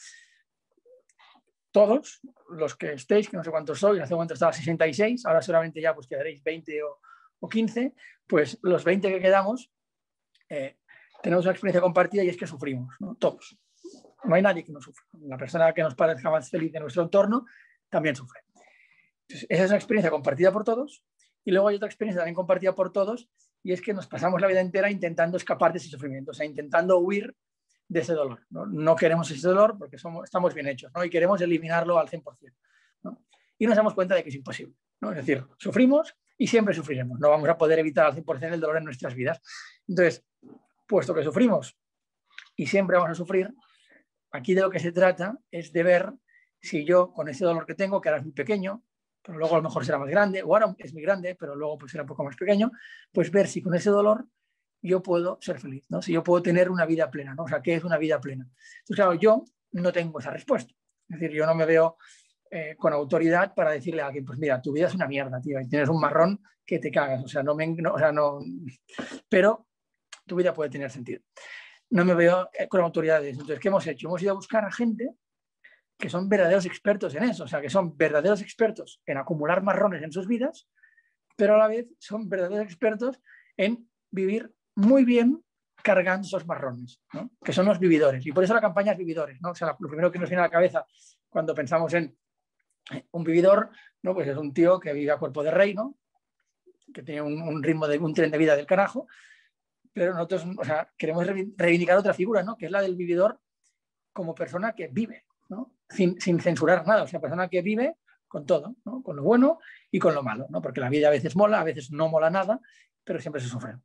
Todos los que estéis, que no sé cuántos sois, hace un momento estaba sesenta y seis, ahora seguramente ya pues quedaréis veinte o, o quince, pues los veinte que quedamos, eh, tenemos una experiencia compartida y es que sufrimos, ¿no? Todos. No hay nadie que no sufra. La persona que nos parezca más feliz de nuestro entorno también sufre. Entonces, esa es una experiencia compartida por todos. Y luego hay otra experiencia también compartida por todos, y es que nos pasamos la vida entera intentando escapar de ese sufrimiento, o sea, intentando huir de ese dolor. No, no queremos ese dolor porque somos, estamos bien hechos, ¿no? Y queremos eliminarlo al cien por cien, ¿no? Y nos damos cuenta de que es imposible, ¿no? Es decir, sufrimos y siempre sufriremos. No vamos a poder evitar al cien por cien el dolor en nuestras vidas. Entonces, puesto que sufrimos y siempre vamos a sufrir, aquí de lo que se trata es de ver si yo, con ese dolor que tengo, que ahora es muy pequeño, pero luego a lo mejor será más grande, o ahora es muy grande, pero luego pues será un poco más pequeño, pues ver si con ese dolor yo puedo ser feliz, ¿no? Si yo puedo tener una vida plena, ¿no? O sea, ¿qué es una vida plena? Entonces, claro, yo no tengo esa respuesta. Es decir, yo no me veo eh, con autoridad para decirle a alguien, pues mira, tu vida es una mierda, tío, y tienes un marrón que te cagas, o sea, no me, no, o sea, no, pero tu vida puede tener sentido. No me veo con autoridades. Entonces, ¿qué hemos hecho? Hemos ido a buscar a gente que son verdaderos expertos en eso, o sea, que son verdaderos expertos en acumular marrones en sus vidas, pero a la vez son verdaderos expertos en vivir muy bien cargando esos marrones, ¿no? Que son los vividores. Y por eso la campaña es vividores, ¿no? O sea, lo primero que nos viene a la cabeza cuando pensamos en un vividor, ¿no? Pues es un tío que vive a cuerpo de rey, ¿no? Que tiene un, un ritmo de un tren de vida del carajo, pero nosotros, o sea, queremos reivindicar otra figura, ¿no? Que es la del vividor como persona que vive, ¿no? Sin, sin censurar nada, o sea, persona que vive con todo, ¿no? Con lo bueno y con lo malo, ¿no? Porque la vida a veces mola, a veces no mola nada, pero siempre se sufre.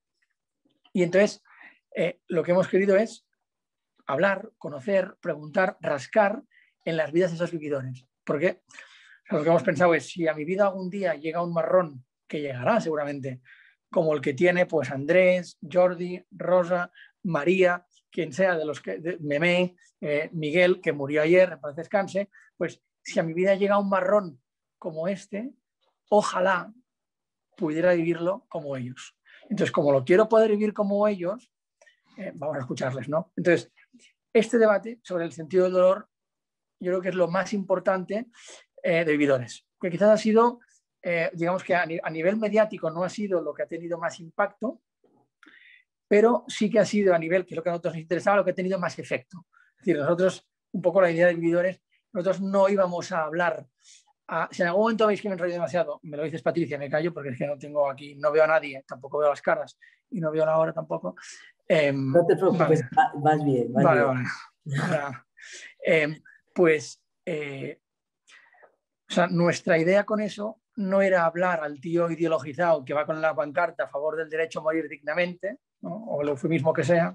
Y entonces, eh, lo que hemos querido es hablar, conocer, preguntar, rascar en las vidas de esos vividores. Porque o sea, lo que hemos pensado es, si a mi vida algún día llega un marrón, que llegará seguramente, como el que tiene pues Andrés, Jordi, Rosa, María, quien sea de los que, de Memé, eh, Miguel, que murió ayer, en paz descanse, pues si a mi vida llega un marrón como este, ojalá pudiera vivirlo como ellos. Entonces, como lo quiero poder vivir como ellos, eh, vamos a escucharles, ¿no? Entonces, este debate sobre el sentido del dolor, yo creo que es lo más importante eh, de vividores, que quizás ha sido, eh, digamos que a, a nivel mediático no ha sido lo que ha tenido más impacto, pero sí que ha sido a nivel, que es lo que a nosotros nos interesaba, lo que ha tenido más efecto. Es decir, nosotros, un poco la idea de vividores, nosotros no íbamos a hablar, a, si en algún momento veis que me enrollo demasiado, me lo dices Patricia, me callo porque es que no tengo aquí, no veo a nadie, tampoco veo las caras y no veo la hora tampoco. Eh, no te preocupes, vale. vas bien. Vas vale, bien. vale. eh, pues, eh, o sea, nuestra idea con eso no era hablar al tío ideologizado que va con la pancarta a favor del derecho a morir dignamente, ¿no? O el eufemismo que sea,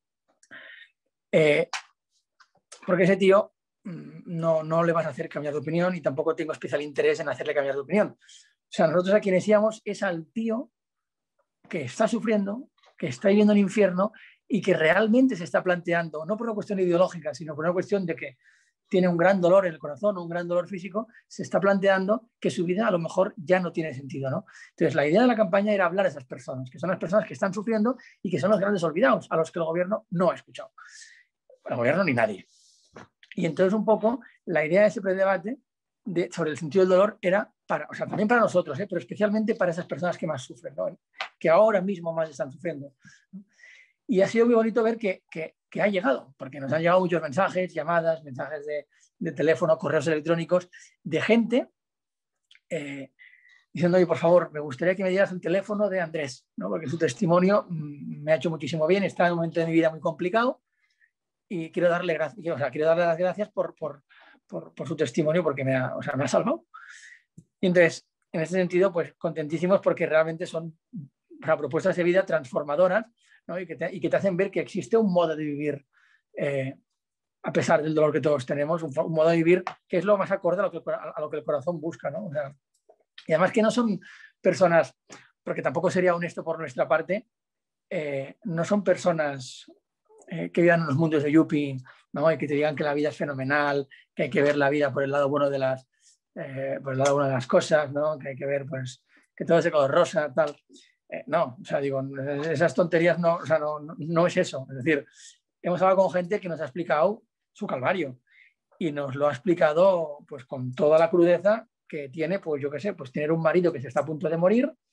eh, porque ese tío no, no le vas a hacer cambiar de opinión y tampoco tengo especial interés en hacerle cambiar de opinión. O sea, nosotros a quienes íbamos es al tío que está sufriendo, que está viviendo el infierno y que realmente se está planteando, no por una cuestión ideológica, sino por una cuestión de que tiene un gran dolor en el corazón, un gran dolor físico, se está planteando que su vida a lo mejor ya no tiene sentido, ¿no? Entonces, la idea de la campaña era hablar a esas personas, que son las personas que están sufriendo y que son los grandes olvidados, a los que el gobierno no ha escuchado. El gobierno ni nadie. Y entonces, un poco, la idea de ese predebate de, sobre el sentido del dolor era, para, o sea, también para nosotros, ¿eh? Pero especialmente para esas personas que más sufren, ¿no? Que ahora mismo más están sufriendo, ¿no? Y ha sido muy bonito ver que, que, que ha llegado, porque nos han llegado muchos mensajes, llamadas, mensajes de, de teléfono, correos electrónicos, de gente eh, diciendo, oye, por favor, me gustaría que me dieras el teléfono de Andrés, ¿no? Porque su testimonio mmm, me ha hecho muchísimo bien, está en un momento de mi vida muy complicado y quiero darle, gracias, o sea, quiero darle las gracias por, por, por, por su testimonio porque me ha, o sea, me ha salvado. Y entonces, en ese sentido, pues contentísimos porque realmente son, o sea, propuestas de vida transformadoras, ¿no? y, que te, y que te hacen ver que existe un modo de vivir, eh, a pesar del dolor que todos tenemos, un, un modo de vivir que es lo más acorde a lo que, a lo que el corazón busca, ¿no? O sea, y además que no son personas, porque tampoco sería honesto por nuestra parte, eh, no son personas eh, que vivan en los mundos de Yuppie, ¿no? Y que te digan que la vida es fenomenal, que hay que ver la vida por el lado bueno de las, eh, por el lado bueno de las cosas, ¿no? Que hay que ver, pues, que todo es de color rosa, tal. Eh, no, o sea, digo, esas tonterías no, o sea, no, no, no es eso. Es decir, hemos hablado con gente que nos ha explicado su calvario y nos lo ha explicado pues con toda la crudeza que tiene, pues yo qué sé, pues tener un marido que se está a punto de morir,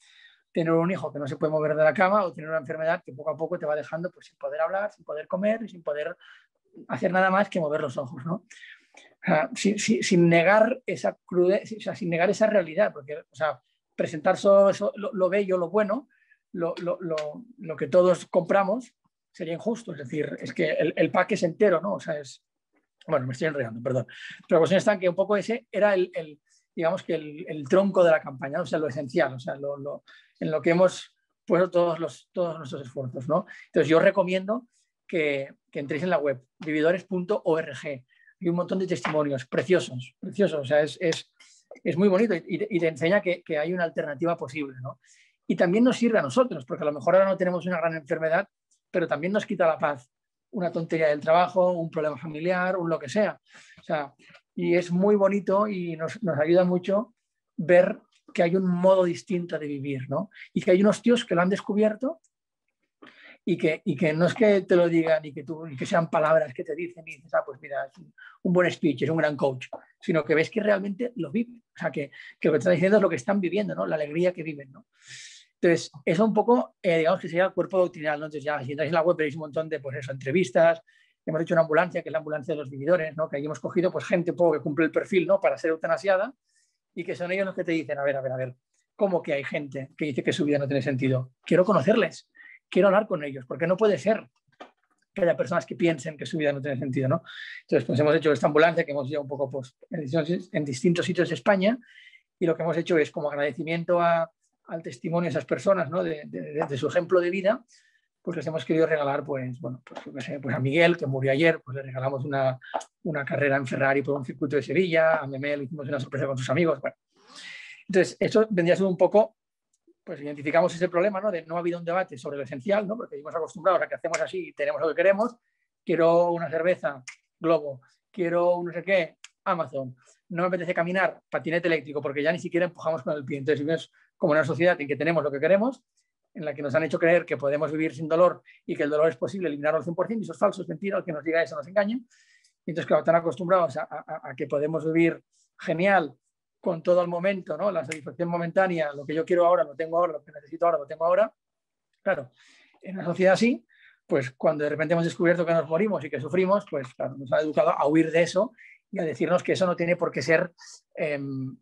tener un hijo que no se puede mover de la cama o tener una enfermedad que poco a poco te va dejando pues, sin poder hablar, sin poder comer y sin poder hacer nada más que mover los ojos, ¿no? O sea, sin, sin, sin negar esa crudeza, o sea, sin negar esa realidad, porque o sea, presentar solo eso, lo, lo bello, lo bueno, lo, lo, lo, lo que todos compramos sería injusto. Es decir, es que el, el pack es entero, ¿no? O sea, es... Bueno, me estoy enredando, perdón. Pero la cuestión está en que un poco ese era el, el digamos que el, el tronco de la campaña, ¿no? O sea, lo esencial, o sea, lo, lo, en lo que hemos puesto todos, los, todos nuestros esfuerzos, ¿no? Entonces yo recomiendo que, que entréis en la web, vividores punto org. Hay un montón de testimonios preciosos, preciosos, o sea, es, es, es muy bonito y, y te enseña que, que hay una alternativa posible, ¿no? Y también nos sirve a nosotros, porque a lo mejor ahora no tenemos una gran enfermedad, pero también nos quita la paz una tontería del trabajo, un problema familiar, un lo que sea. O sea, y es muy bonito y nos, nos ayuda mucho ver que hay un modo distinto de vivir, ¿no? Y que hay unos tíos que lo han descubierto y que, y que no es que te lo digan y que, tú, y que sean palabras que te dicen y dices, ah, pues mira, es un, un buen speech, es un gran coach, sino que ves que realmente lo viven. O sea, que, que lo que te están diciendo es lo que están viviendo, ¿no? La alegría que viven, ¿no? Entonces, eso un poco, eh, digamos que sería el cuerpo doctrinal, ¿no? Entonces, ya si entráis en la web veréis un montón de, pues eso, entrevistas. Hemos hecho una ambulancia, que es la ambulancia de los vividores, ¿no? Que ahí hemos cogido, pues, gente un poco que cumple el perfil, ¿no? Para ser eutanasiada y que son ellos los que te dicen, a ver, a ver, a ver, ¿cómo que hay gente que dice que su vida no tiene sentido? Quiero conocerles, quiero hablar con ellos, porque no puede ser que haya personas que piensen que su vida no tiene sentido, ¿no? Entonces, pues hemos hecho esta ambulancia que hemos ido un poco, pues, en distintos sitios de España y lo que hemos hecho es como agradecimiento a al testimonio de esas personas, ¿no? de, de, de su ejemplo de vida, pues les hemos querido regalar, pues, bueno, pues, no sé, pues a Miguel, que murió ayer, pues le regalamos una, una carrera en Ferrari por un circuito de Sevilla, a Memel le hicimos una sorpresa con sus amigos, bueno. Entonces, esto vendría a ser un poco, pues identificamos ese problema, ¿no? De no ha habido un debate sobre lo esencial, ¿no? Porque estamos acostumbrados a que hacemos así y tenemos lo que queremos, quiero una cerveza, Globo, quiero un no sé qué, Amazon, no me apetece caminar, patinete eléctrico, porque ya ni siquiera empujamos con el pie. Entonces, vivimos como una sociedad en que tenemos lo que queremos, en la que nos han hecho creer que podemos vivir sin dolor y que el dolor es posible eliminarlo al cien por ciento, y eso es falso, es mentira, el que nos diga eso nos engaña. Y entonces, claro, están acostumbrados a, a, a que podemos vivir genial con todo el momento, ¿no? La satisfacción momentánea, lo que yo quiero ahora lo tengo ahora, lo que necesito ahora lo tengo ahora. Claro, en una sociedad así, pues cuando de repente hemos descubierto que nos morimos y que sufrimos, pues claro, nos ha educado a huir de eso y a decirnos que eso no tiene por qué ser eh,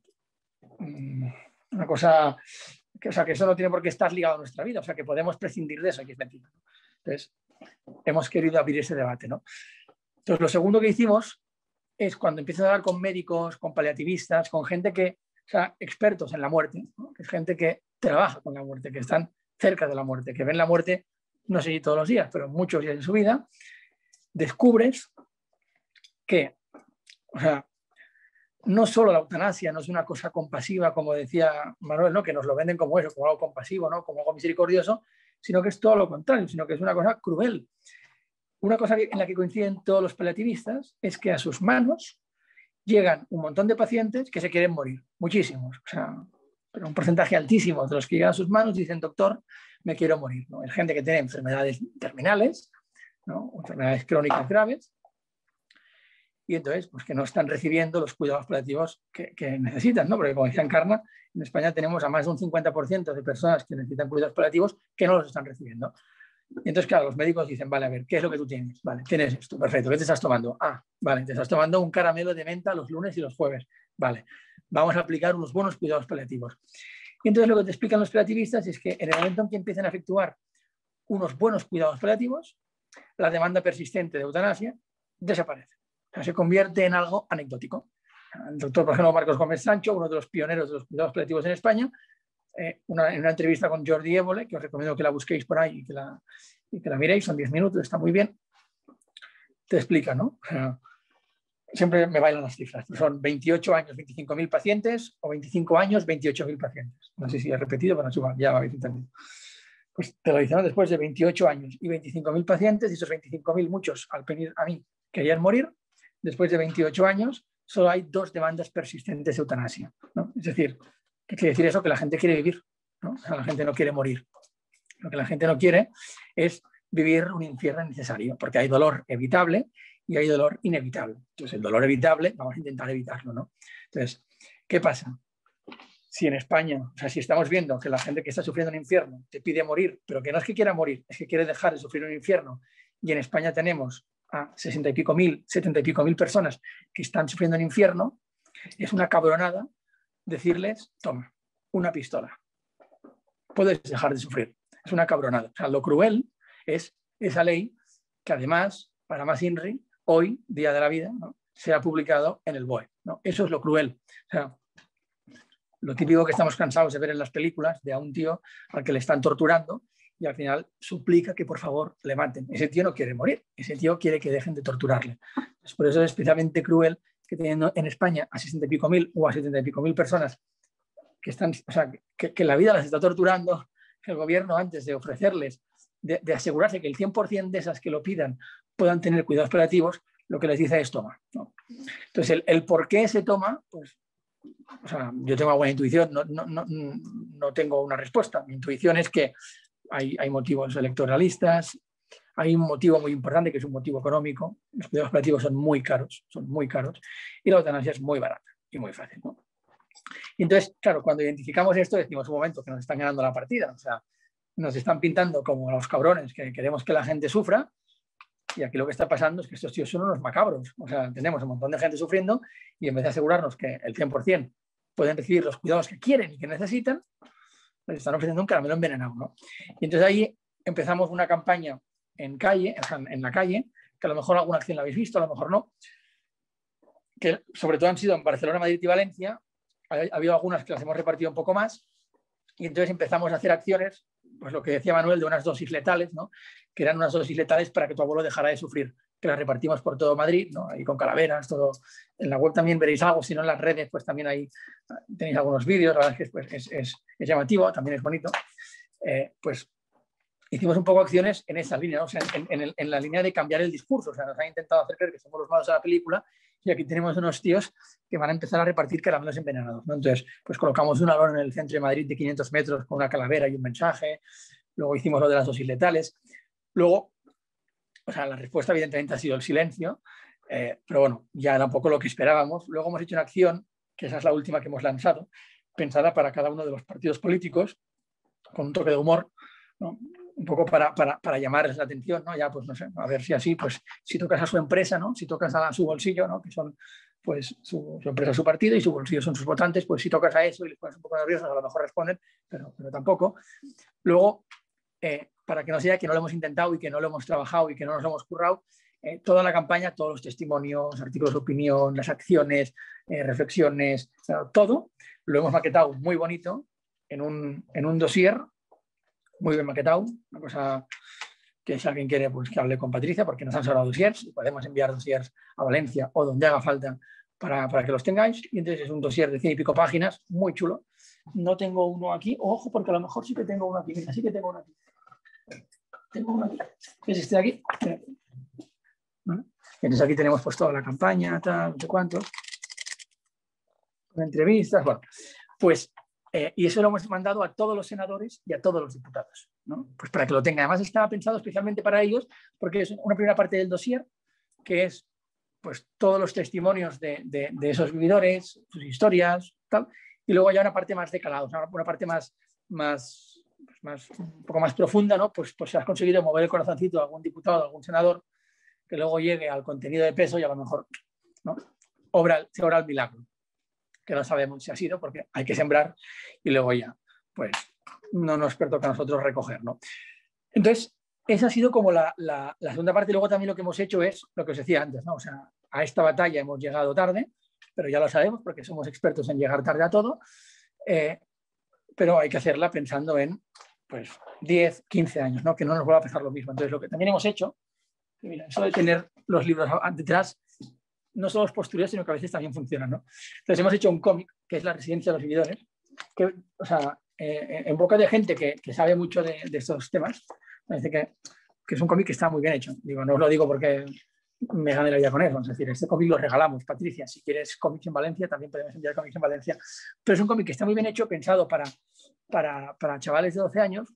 una cosa, que, o sea, que eso no tiene por qué estar ligado a nuestra vida, o sea, que podemos prescindir de eso, que es mentira. Entonces, hemos querido abrir ese debate, ¿no? Entonces, lo segundo que hicimos es cuando empiezas a hablar con médicos, con paliativistas, con gente que, o sea, expertos en la muerte, ¿no? Que es gente que trabaja con la muerte, que están cerca de la muerte, que ven la muerte, no sé si todos los días, pero muchos días de su vida, descubres que, o sea, no solo la eutanasia no es una cosa compasiva, como decía Manuel, ¿no? Que nos lo venden como eso, como algo compasivo, ¿no? Como algo misericordioso, sino que es todo lo contrario, sino que es una cosa cruel. Una cosa en la que coinciden todos los paliativistas es que a sus manos llegan un montón de pacientes que se quieren morir, muchísimos, o sea, pero un porcentaje altísimo de los que llegan a sus manos dicen, doctor, me quiero morir, ¿no? Es gente que tiene enfermedades terminales, ¿no? Enfermedades crónicas graves, y entonces, pues que no están recibiendo los cuidados paliativos que, que necesitan, ¿no? Porque como decía Encarna, en España tenemos a más de un cincuenta por ciento de personas que necesitan cuidados paliativos que no los están recibiendo. Y entonces, claro, los médicos dicen, vale, a ver, ¿qué es lo que tú tienes? Vale, tienes esto, perfecto, ¿qué te estás tomando? Ah, vale, te estás tomando un caramelo de menta los lunes y los jueves. Vale, vamos a aplicar unos buenos cuidados paliativos. Y entonces lo que te explican los paliativistas es que en el momento en que empiecen a efectuar unos buenos cuidados paliativos, la demanda persistente de eutanasia desaparece. O sea, se convierte en algo anecdótico. El doctor, por ejemplo, Marcos Gómez Sancho, uno de los pioneros de los cuidados paliativos en España, eh, una, en una entrevista con Jordi Évole, que os recomiendo que la busquéis por ahí y que la, y que la miréis, son diez minutos, está muy bien, te explica, ¿no? O sea, siempre me bailan las cifras. Son veintiocho años, veinticinco mil pacientes, o veinticinco años, veintiocho mil pacientes. No sé si he repetido, pero no, ya me habéis entendido. Pues te lo dicen, ¿no? Después de veintiocho años y veinticinco mil pacientes, y esos veinticinco mil, muchos al venir a mí querían morir, después de veintiocho años solo hay dos demandas persistentes de eutanasia, ¿no? Es decir, ¿qué quiere decir eso? Que la gente quiere vivir, ¿no? O sea, la gente no quiere morir. Lo que la gente no quiere es vivir un infierno innecesario, porque hay dolor evitable y hay dolor inevitable. Entonces, el dolor evitable, vamos a intentar evitarlo, ¿no? Entonces, ¿qué pasa? si en España, o sea, si estamos viendo que la gente que está sufriendo un infierno te pide morir, pero que no es que quiera morir, es que quiere dejar de sufrir un infierno, y en España tenemos a sesenta y pico mil, setenta y pico mil personas que están sufriendo un infierno, es una cabronada decirles, toma, una pistola, puedes dejar de sufrir. Es una cabronada. O sea, lo cruel es esa ley que además, para más INRI, hoy, Día de la Vida, ¿no?, se ha publicado en el B O E, ¿no? Eso es lo cruel. O sea, lo típico que estamos cansados de ver en las películas de a un tío al que le están torturando y al final suplica que por favor le maten. Ese tío no quiere morir, ese tío quiere que dejen de torturarle. Entonces, por eso es especialmente cruel que teniendo en España a sesenta y pico mil o a setenta y pico mil personas que, están, o sea, que, que la vida las está torturando, el gobierno antes de ofrecerles, de, de asegurarse que el cien por ciento de esas que lo pidan puedan tener cuidados paliativos, lo que les dice es toma, ¿no? Entonces, el, el por qué se toma, pues, o sea, yo tengo una buena intuición, no, no, no, no tengo una respuesta. Mi intuición es que hay, hay motivos electoralistas, hay un motivo muy importante que es un motivo económico. Los cuidados paliativos son muy caros, son muy caros, y la eutanasia es muy barata y muy fácil, ¿no? Y entonces, claro, cuando identificamos esto decimos un momento que nos están ganando la partida, o sea, nos están pintando como los cabrones que queremos que la gente sufra, y aquí lo que está pasando es que estos tíos son unos macabros. O sea, tenemos un montón de gente sufriendo y en vez de asegurarnos que el cien por ciento pueden recibir los cuidados que quieren y que necesitan, les están ofreciendo un caramelo envenenado, ¿no? Y entonces ahí empezamos una campaña en calle, o sea, en la calle, que a lo mejor alguna acción la habéis visto, a lo mejor no, que sobre todo han sido en Barcelona, Madrid y Valencia. Ha habido algunas que las hemos repartido un poco más y entonces empezamos a hacer acciones, pues lo que decía Manuel, de unas dosis letales, ¿no?, que eran unas dosis letales para que tu abuelo dejara de sufrir, que las repartimos por todo Madrid, ¿no?, ahí con calaveras, todo. En la web también veréis algo, si no en las redes, pues también ahí tenéis algunos vídeos, la verdad es que pues, es, es, es llamativo, también es bonito. Eh, pues hicimos un poco acciones en esa línea, ¿no? O sea, en, en, el, en la línea de cambiar el discurso. O sea, nos han intentado hacer creer que somos los malos de la película y aquí tenemos unos tíos que van a empezar a repartir caramelos envenenados, ¿no? Entonces, pues colocamos un alón en el centro de Madrid de quinientos metros con una calavera y un mensaje. Luego hicimos lo de las dosis letales. Luego, o sea, la respuesta evidentemente ha sido el silencio, eh, pero bueno, ya era un poco lo que esperábamos. Luego hemos hecho una acción, que esa es la última que hemos lanzado, pensada para cada uno de los partidos políticos, con un toque de humor, ¿no?, un poco para, para, para llamarles la atención, ¿no? Ya, pues no sé, a ver si así, pues si tocas a su empresa, ¿no?, si tocas a su bolsillo, ¿no?, que son pues su, su empresa, su partido, y su bolsillo son sus votantes, pues si tocas a eso y les pones un poco nerviosos, a lo mejor responden, pero, pero tampoco. Luego, eh, para que no sea que no lo hemos intentado y que no lo hemos trabajado y que no nos lo hemos currado, eh, toda la campaña, todos los testimonios, artículos de opinión, las acciones, eh, reflexiones, o sea, todo lo hemos maquetado muy bonito en un, en un dossier muy bien maquetado, una cosa que si alguien quiere, pues que hable con Patricia, porque nos han sobrado dossiers y podemos enviar dossiers a Valencia o donde haga falta para, para que los tengáis. Y entonces es un dossier de cien y pico páginas, muy chulo. No tengo uno aquí, ojo, porque a lo mejor sí que tengo uno aquí. Mira, sí que tengo uno aquí. Tengo uno aquí. ¿Es este de aquí? ¿Vale? Entonces aquí tenemos pues toda la campaña, tal, no sé cuánto. Con entrevistas, bueno. Pues Eh, y eso lo hemos mandado a todos los senadores y a todos los diputados, ¿no? Pues para que lo tengan. Además estaba pensado especialmente para ellos porque es una primera parte del dossier que es pues todos los testimonios de, de, de esos vividores, sus historias, tal, y luego ya una parte más de calado, una, una parte más, más, pues más, un poco más profunda, ¿no? Pues, pues si has conseguido mover el corazoncito a algún diputado, a algún senador, que luego llegue al contenido de peso y a lo mejor, ¿no?, obra, se obra el milagro, que no sabemos si ha sido, porque hay que sembrar y luego ya, pues, no nos pertoca a nosotros recoger, ¿no? Entonces, esa ha sido como la, la, la segunda parte. Y luego también lo que hemos hecho es lo que os decía antes, ¿no? O sea, a esta batalla hemos llegado tarde, pero ya lo sabemos porque somos expertos en llegar tarde a todo, eh, pero hay que hacerla pensando en, pues, diez, quince años, ¿no?, que no nos vuelva a pasar lo mismo. Entonces, lo que también hemos hecho, mira, eso de tener los libros detrás, no solo es postureo, sino que a veces también funciona, ¿no? Entonces hemos hecho un cómic, que es La residencia de los vividores, que, o sea, eh, en boca de gente que, que sabe mucho de, de estos temas, parece que, que es un cómic que está muy bien hecho. Digo, no os lo digo porque me gane la vida con eso, es decir, este cómic lo regalamos, Patricia, si quieres cómics en Valencia, también podemos enviar cómics en Valencia, pero es un cómic que está muy bien hecho, pensado para, para, para chavales de doce años,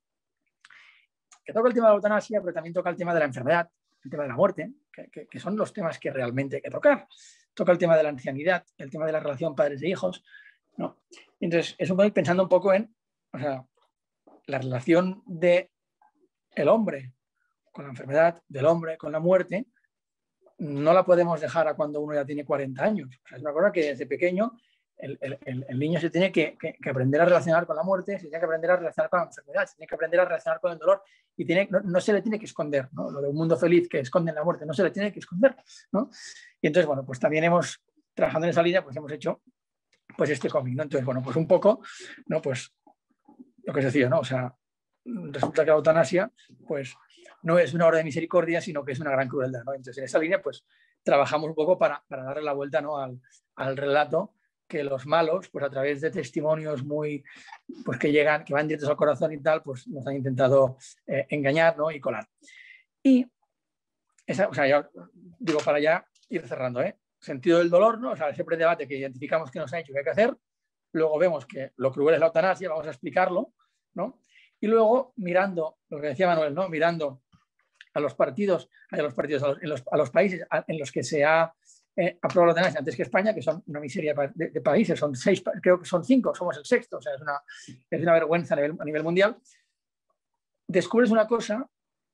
que toca el tema de la eutanasia, pero también toca el tema de la enfermedad, el tema de la muerte, que, que, que son los temas que realmente hay que tocar. Toca el tema de la ancianidad, el tema de la relación padres e hijos, ¿no? Entonces, es un poco pensando un poco en, o sea, la relación del hombre con la enfermedad, del hombre con la muerte, no la podemos dejar a cuando uno ya tiene cuarenta años. O sea, es una cosa que desde pequeño el, el, el niño se tiene que, que, que aprender a relacionar con la muerte, se tiene que aprender a relacionar con la enfermedad, se tiene que aprender a relacionar con el dolor y tiene, no, no se le tiene que esconder, ¿no? Lo de un mundo feliz que esconde la muerte, no se le tiene que esconder, ¿no? Y entonces, bueno, pues también hemos, trabajando en esa línea, pues hemos hecho pues este cómic, ¿no? Entonces, bueno, pues un poco, ¿no? Pues lo que se decía, ¿no? O sea, resulta que la eutanasia, pues no es una obra de misericordia, sino que es una gran crueldad, ¿no? Entonces, en esa línea, pues trabajamos un poco para, para darle la vuelta, ¿no? al, al relato que los malos, pues a través de testimonios muy, pues que llegan, que van directos al corazón y tal, pues nos han intentado eh, engañar, ¿no? Y colar. Y, esa, o sea, ya digo, para ya ir cerrando, ¿eh? Sentido del dolor, ¿no? O sea, ese predebate que identificamos que nos ha hecho que hay que hacer, luego vemos que lo cruel es la eutanasia, vamos a explicarlo, ¿no? Y luego mirando, lo que decía Manuel, ¿no? Mirando a los partidos, a los, partidos, a los, en los, a los países en los que se ha eh, aprobado la eutanasia antes que España, que son una miseria de, de países, son seis, creo que son cinco, somos el sexto, o sea, es una, es una vergüenza a nivel, a nivel mundial. Descubres una cosa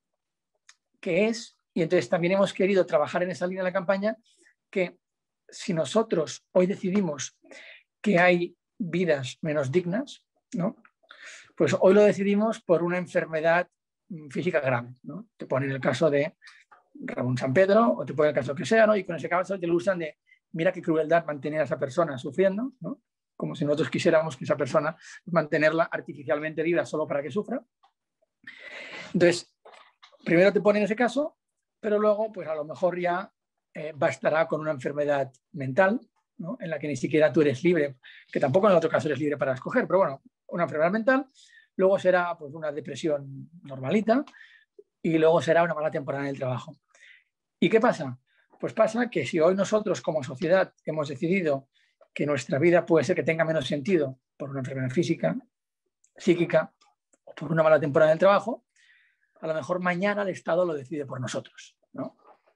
que es, y entonces también hemos querido trabajar en esa línea de la campaña, que si nosotros hoy decidimos que hay vidas menos dignas, ¿no? Pues hoy lo decidimos por una enfermedad física grave, ¿no? Te ponen el caso de Ramón San Pedro o te ponen el caso que sea, ¿no? Y con ese caso te lo usan de mira qué crueldad mantener a esa persona sufriendo, ¿no? Como si nosotros quisiéramos que esa persona mantenerla artificialmente viva solo para que sufra. Entonces, primero te ponen ese caso, pero luego, pues a lo mejor ya eh, bastará con una enfermedad mental, ¿no? En la que ni siquiera tú eres libre, que tampoco en el otro caso eres libre para escoger, pero bueno, una enfermedad mental, luego será pues, una depresión normalita y luego será una mala temporada en el trabajo. ¿Y qué pasa? Pues pasa que si hoy nosotros como sociedad hemos decidido que nuestra vida puede ser que tenga menos sentido por una enfermedad física, psíquica o por una mala temporada en el trabajo, a lo mejor mañana el Estado lo decide por nosotros, ¿no?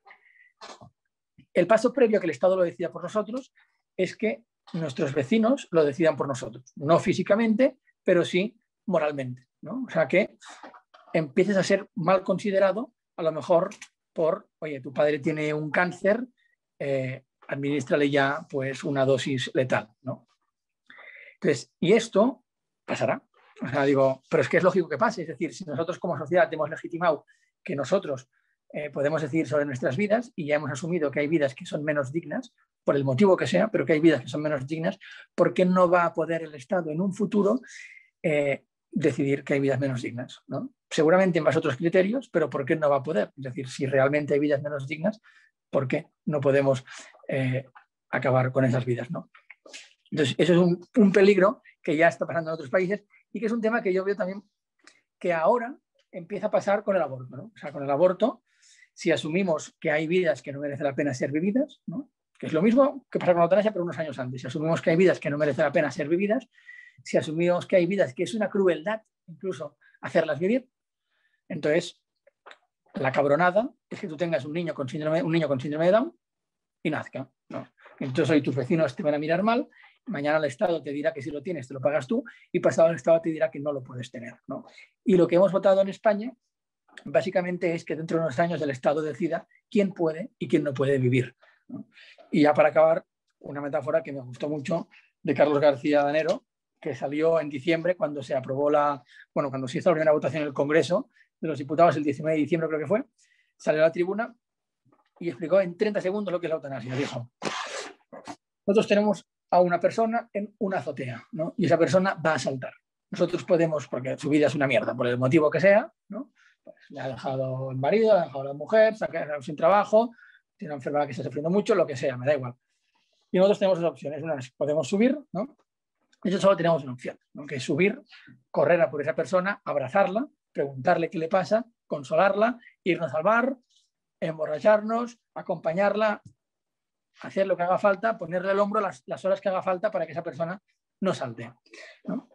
El paso previo a que el Estado lo decida por nosotros es que nuestros vecinos lo decidan por nosotros, no físicamente, pero sí moralmente, ¿no? O sea, que empieces a ser mal considerado, a lo mejor por, oye, tu padre tiene un cáncer, eh, administrale ya pues una dosis letal, ¿no? Entonces, y esto pasará. O sea, digo, pero es que es lógico que pase, es decir, si nosotros como sociedad hemos legitimado que nosotros eh, podemos decidir sobre nuestras vidas y ya hemos asumido que hay vidas que son menos dignas, por el motivo que sea, pero que hay vidas que son menos dignas, ¿por qué no va a poder el Estado en un futuro eh, decidir que hay vidas menos dignas, ¿no? Seguramente en base a otros criterios, pero ¿por qué no va a poder? Es decir, si realmente hay vidas menos dignas, ¿por qué no podemos eh, acabar con esas vidas, ¿no? Entonces, eso es un, un peligro que ya está pasando en otros países y que es un tema que yo veo también que ahora empieza a pasar con el aborto, ¿no? O sea, con el aborto, si asumimos que hay vidas que no merece la pena ser vividas, ¿no? Que es lo mismo que pasa con la eutanasia, pero unos años antes. Si asumimos que hay vidas que no merece la pena ser vividas, si asumimos que hay vidas que es una crueldad incluso hacerlas vivir, entonces la cabronada es que tú tengas un niño con síndrome, un niño con síndrome de Down y nazca, ¿no? Entonces hoy tus vecinos te van a mirar mal, mañana el Estado te dirá que si lo tienes te lo pagas tú y pasado el Estado te dirá que no lo puedes tener, ¿no? Y lo que hemos votado en España básicamente es que dentro de unos años el Estado decida quién puede y quién no puede vivir, ¿no? Y ya para acabar, una metáfora que me gustó mucho de Carlos García Danero, que salió en diciembre cuando se aprobó la, bueno, cuando se hizo la primera votación en el Congreso de los Diputados el diecinueve de diciembre creo que fue, salió a la tribuna y explicó en treinta segundos lo que es la eutanasia. Dijo, nosotros tenemos a una persona en una azotea, ¿no? Y esa persona va a saltar. Nosotros podemos, porque su vida es una mierda, por el motivo que sea, ¿no? Pues le ha dejado el marido, le ha dejado la mujer, se ha quedado sin trabajo, tiene una enfermedad que está sufriendo mucho, lo que sea, me da igual. Y nosotros tenemos dos opciones. Una es, podemos subir, ¿no? Nosotros solo tenemos una opción, ¿no? Que es subir, correr a por esa persona, abrazarla, preguntarle qué le pasa, consolarla, irnos al bar, emborracharnos, acompañarla, hacer lo que haga falta, ponerle el hombro las, las horas que haga falta para que esa persona no salte, ¿no?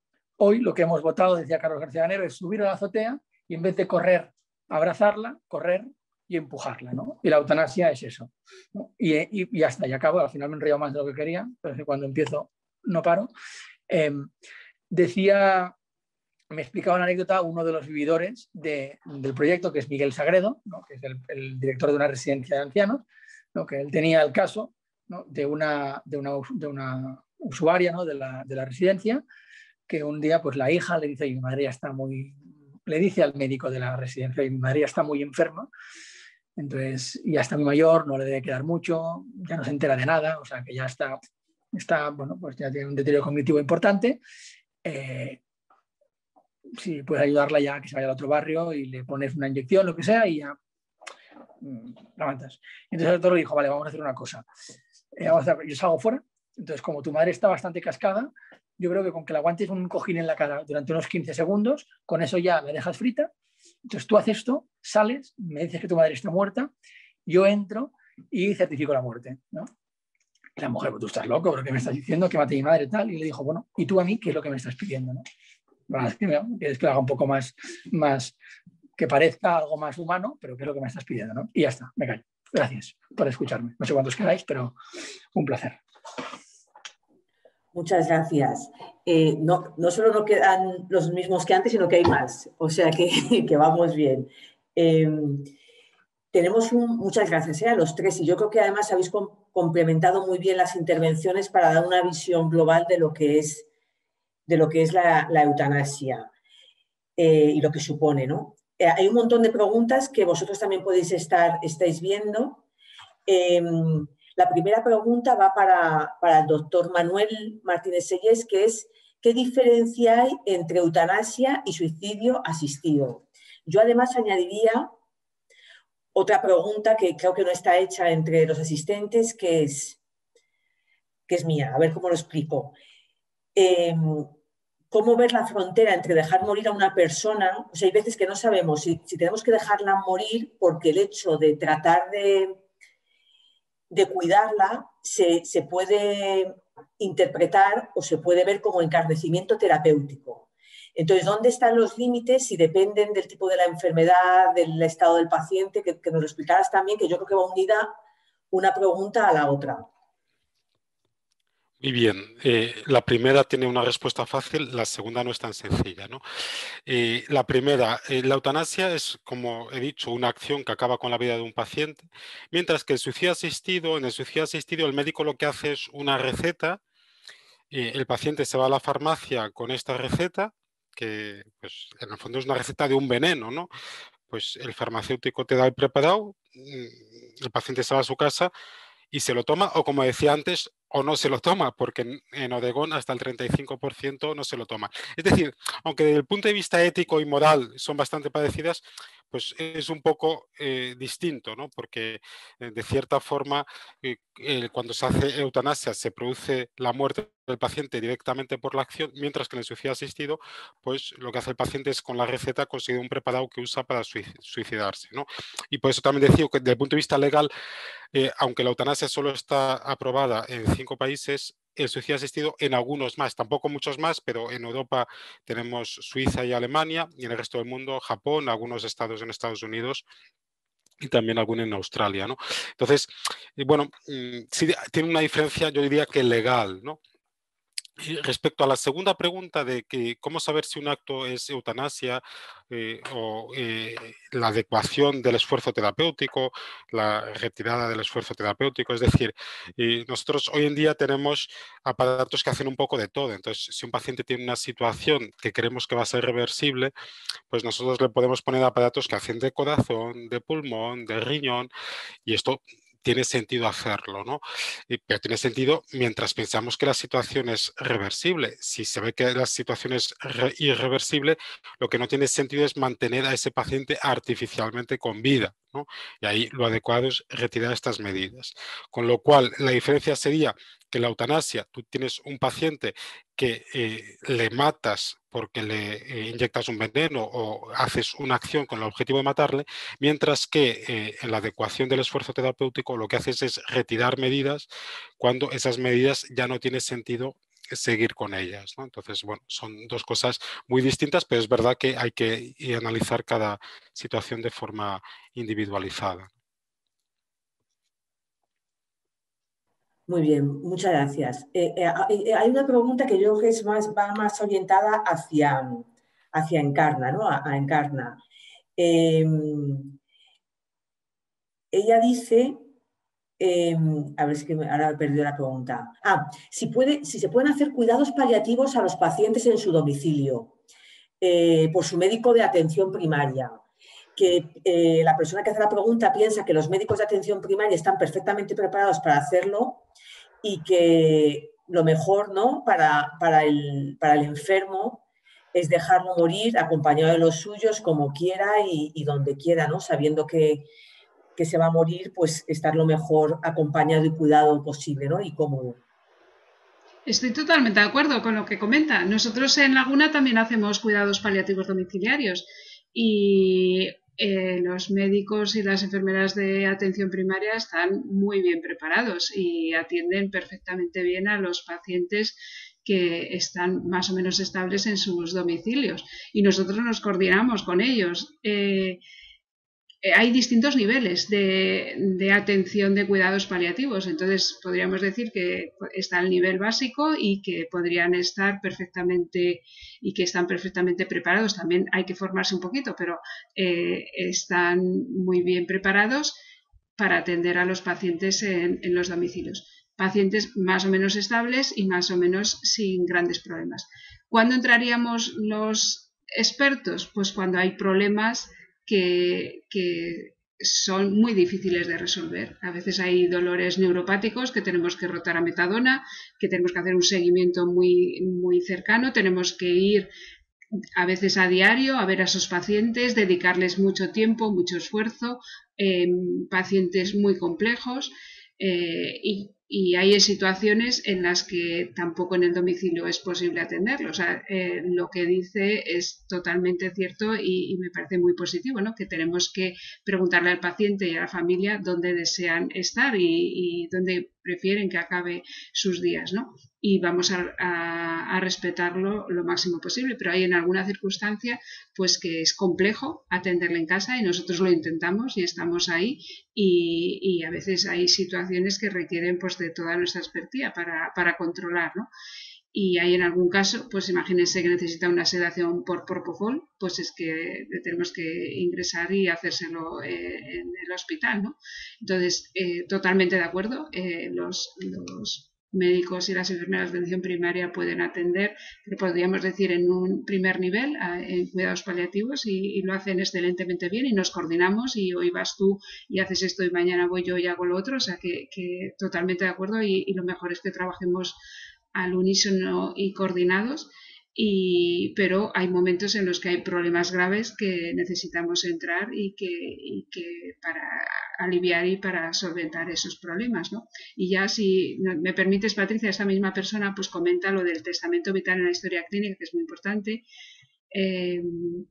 Hoy lo que hemos votado, decía Carlos García Danero, es subir a la azotea y en vez de correr, abrazarla, correr y empujarla, ¿no? Y la eutanasia es eso, ¿no? Y, y, y hasta, y acabo, al final me he enrollado más de lo que quería, pero es que cuando empiezo no paro. Eh, decía, me explicaba una anécdota uno de los vividores de, del proyecto, que es Miguel Sagredo, ¿no? Que es el, el director de una residencia de ancianos, ¿no? Que él tenía el caso, ¿no? de, una, de, una, de una usuaria, ¿no? de, la, de la residencia, que un día pues la hija le dice, y mi madre ya está muy, le dice al médico de la residencia, y mi madre ya está muy enferma, entonces ya está muy mayor, no le debe quedar mucho, ya no se entera de nada, o sea que ya está, está bueno, pues ya tiene un deterioro cognitivo importante. Eh, si puedes ayudarla ya que se vaya al otro barrio y le pones una inyección, lo que sea, y ya mmm, la aguantas. Entonces el doctor le dijo, vale, vamos a hacer una cosa. Eh, vamos a hacer, yo salgo fuera, entonces como tu madre está bastante cascada, yo creo que con que le aguantes un cojín en la cara durante unos quince segundos, con eso ya la dejas frita. Entonces tú haces esto, sales, me dices que tu madre está muerta, yo entro y certifico la muerte, ¿no? Y la mujer, pues tú estás loco, ¿pero qué me estás diciendo? Que mate a mi madre y tal. Y le dijo, bueno, ¿y tú a mí qué es lo que me estás pidiendo, no? Bueno, es que, ¿no? Quieres que lo haga un poco más, más, que parezca algo más humano, pero ¿qué es lo que me estás pidiendo, no? Y ya está, me callo. Gracias por escucharme. No sé cuántos quedáis, pero un placer. Muchas gracias. Eh, no, no solo no quedan los mismos que antes, sino que hay más. O sea que, que vamos bien. Eh, tenemos un, muchas gracias eh, a los tres y yo creo que además habéis com complementado muy bien las intervenciones para dar una visión global de lo que es, de lo que es la, la eutanasia eh, y lo que supone, ¿no? Eh, hay un montón de preguntas que vosotros también podéis estar estáis viendo. Eh, La primera pregunta va para, para el doctor Manuel Martínez Sellés, que es ¿qué diferencia hay entre eutanasia y suicidio asistido? Yo además añadiría otra pregunta que creo que no está hecha entre los asistentes, que es, que es mía, a ver cómo lo explico. Eh, ¿Cómo ver la frontera entre dejar morir a una persona? O sea, hay veces que no sabemos si, si tenemos que dejarla morir porque el hecho de tratar de... de cuidarla se, se puede interpretar o se puede ver como encarnecimiento terapéutico. Entonces, ¿dónde están los límites? Si dependen del tipo de la enfermedad, del estado del paciente, que, que nos lo explicaras también, que yo creo que va unida una pregunta a la otra. Muy bien, eh, la primera tiene una respuesta fácil, la segunda no es tan sencilla, ¿no? Eh, la primera, eh, la eutanasia es, como he dicho, una acción que acaba con la vida de un paciente, mientras que el suicidio asistido, en el suicidio asistido el médico lo que hace es una receta, eh, el paciente se va a la farmacia con esta receta, que pues, en el fondo es una receta de un veneno, ¿no? Pues el farmacéutico te da el preparado, el paciente se va a su casa y se lo toma, o como decía antes, o no se lo toma, porque en, en Oregón hasta el treinta y cinco por ciento no se lo toma. Es decir, aunque desde el punto de vista ético y moral son bastante parecidas, pues es un poco eh, distinto, ¿no? Porque eh, de cierta forma, eh, eh, cuando se hace eutanasia se produce la muerte del paciente directamente por la acción, mientras que en el suicidio asistido, pues lo que hace el paciente es con la receta conseguir un preparado que usa para suicidarse, ¿no? Y por eso también decía que desde el punto de vista legal, Eh, aunque la eutanasia solo está aprobada en cinco países, el suicidio asistido en algunos más, tampoco muchos más, pero en Europa tenemos Suiza y Alemania, y en el resto del mundo Japón, algunos estados en Estados Unidos y también algunos en Australia, ¿no? Entonces, bueno, sí tiene una diferencia, yo diría que legal, ¿no? Y respecto a la segunda pregunta de que cómo saber si un acto es eutanasia eh, o eh, la adecuación del esfuerzo terapéutico, la retirada del esfuerzo terapéutico, es decir, eh, nosotros hoy en día tenemos aparatos que hacen un poco de todo. Entonces, si un paciente tiene una situación que creemos que va a ser reversible, pues nosotros le podemos poner aparatos que hacen de corazón, de pulmón, de riñón, y esto tiene sentido hacerlo, ¿no? Pero tiene sentido mientras pensamos que la situación es reversible. Si se ve que la situación es irreversible, lo que no tiene sentido es mantener a ese paciente artificialmente con vida, ¿no? Y ahí lo adecuado es retirar estas medidas. Con lo cual, la diferencia sería que la eutanasia, tú tienes un paciente que eh, le matas porque le eh, inyectas un veneno o haces una acción con el objetivo de matarle, mientras que eh, en la adecuación del esfuerzo terapéutico lo que haces es retirar medidas cuando esas medidas ya no tiene sentido seguir con ellas, ¿no? Entonces, bueno, son dos cosas muy distintas, pero es verdad que hay que analizar cada situación de forma individualizada. Muy bien, muchas gracias. Eh, eh, eh, hay una pregunta que yo creo que es más, va más orientada hacia, hacia Encarna, ¿no? A, a Encarna. Eh, ella dice, eh, a ver, es que ahora he perdido la pregunta. Ah, si, puede, si se pueden hacer cuidados paliativos a los pacientes en su domicilio eh, por su médico de atención primaria. Que eh, la persona que hace la pregunta piensa que los médicos de atención primaria están perfectamente preparados para hacerlo y que lo mejor, ¿no?, para, para, el, para el enfermo es dejarlo morir acompañado de los suyos como quiera y, y donde quiera, ¿no?, sabiendo que, que se va a morir, pues estar lo mejor acompañado y cuidado posible, ¿no?, y cómodo. Estoy totalmente de acuerdo con lo que comenta. Nosotros en Laguna también hacemos cuidados paliativos domiciliarios y eh, los médicos y las enfermeras de atención primaria están muy bien preparados y atienden perfectamente bien a los pacientes que están más o menos estables en sus domicilios y nosotros nos coordinamos con ellos. Eh, Hay distintos niveles de, de atención de cuidados paliativos, entonces podríamos decir que está el nivel básico y que podrían estar perfectamente y que están perfectamente preparados. También hay que formarse un poquito, pero eh, están muy bien preparados para atender a los pacientes en, en los domicilios. Pacientes más o menos estables y más o menos sin grandes problemas. ¿Cuándo entraríamos los expertos? Pues cuando hay problemas Que, que son muy difíciles de resolver. A veces hay dolores neuropáticos que tenemos que rotar a metadona, que tenemos que hacer un seguimiento muy, muy cercano, tenemos que ir a veces a diario a ver a esos pacientes, dedicarles mucho tiempo, mucho esfuerzo, eh, pacientes muy complejos eh, y y hay situaciones en las que tampoco en el domicilio es posible atenderlo. O sea, eh, lo que dice es totalmente cierto y, y me parece muy positivo, ¿no? Que tenemos que preguntarle al paciente y a la familia dónde desean estar y, y dónde prefieren que acabe sus días, ¿no? Y vamos a, a, a respetarlo lo máximo posible, pero hay en alguna circunstancia pues que es complejo atenderle en casa y nosotros lo intentamos y estamos ahí y, y a veces hay situaciones que requieren pues de toda nuestra expertía para, para controlar, ¿no? Y hay en algún caso, pues imagínense que necesita una sedación por propofol, pues es que tenemos que ingresar y hacérselo eh, en el hospital, ¿no? Entonces, eh, totalmente de acuerdo, eh, los, los médicos y las enfermeras de atención primaria pueden atender, pero podríamos decir en un primer nivel, en cuidados paliativos, y, y lo hacen excelentemente bien y nos coordinamos y hoy vas tú y haces esto y mañana voy yo y hago lo otro, o sea que, que totalmente de acuerdo y, y lo mejor es que trabajemos al unísono y coordinados, y, pero hay momentos en los que hay problemas graves que necesitamos entrar y que, y que para aliviar y para solventar esos problemas, ¿no? Y ya si me permites, Patricia, esta misma persona pues comenta lo del testamento vital en la historia clínica, que es muy importante. Eh,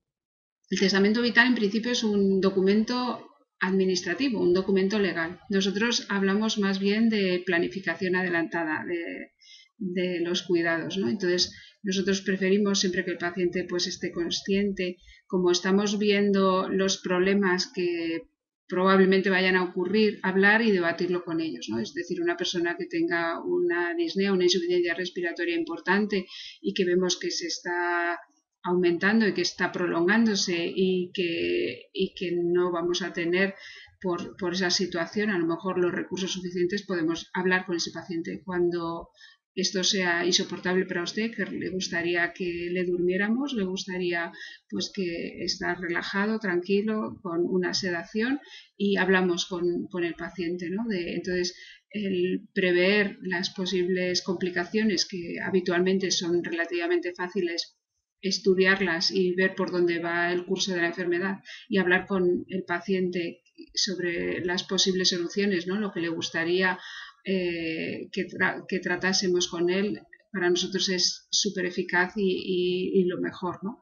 el testamento vital en principio es un documento administrativo, un documento legal. Nosotros hablamos más bien de planificación adelantada, de de los cuidados, ¿no? Entonces nosotros preferimos siempre que el paciente pues esté consciente, como estamos viendo los problemas que probablemente vayan a ocurrir, hablar y debatirlo con ellos, ¿no? Es decir, una persona que tenga una disnea, una insuficiencia respiratoria importante y que vemos que se está aumentando y que está prolongándose y que, y que no vamos a tener por, por esa situación, a lo mejor los recursos suficientes, podemos hablar con ese paciente. Cuando esto sea insoportable para usted, que le gustaría que le durmiéramos, le gustaría pues que estar relajado, tranquilo, con una sedación y hablamos con, con el paciente, ¿no? De, entonces, el prever las posibles complicaciones que habitualmente son relativamente fáciles, estudiarlas y ver por dónde va el curso de la enfermedad y hablar con el paciente sobre las posibles soluciones, ¿no? Lo que le gustaría Eh, que, tra que tratásemos con él, para nosotros es súper eficaz y, y, y lo mejor, ¿no?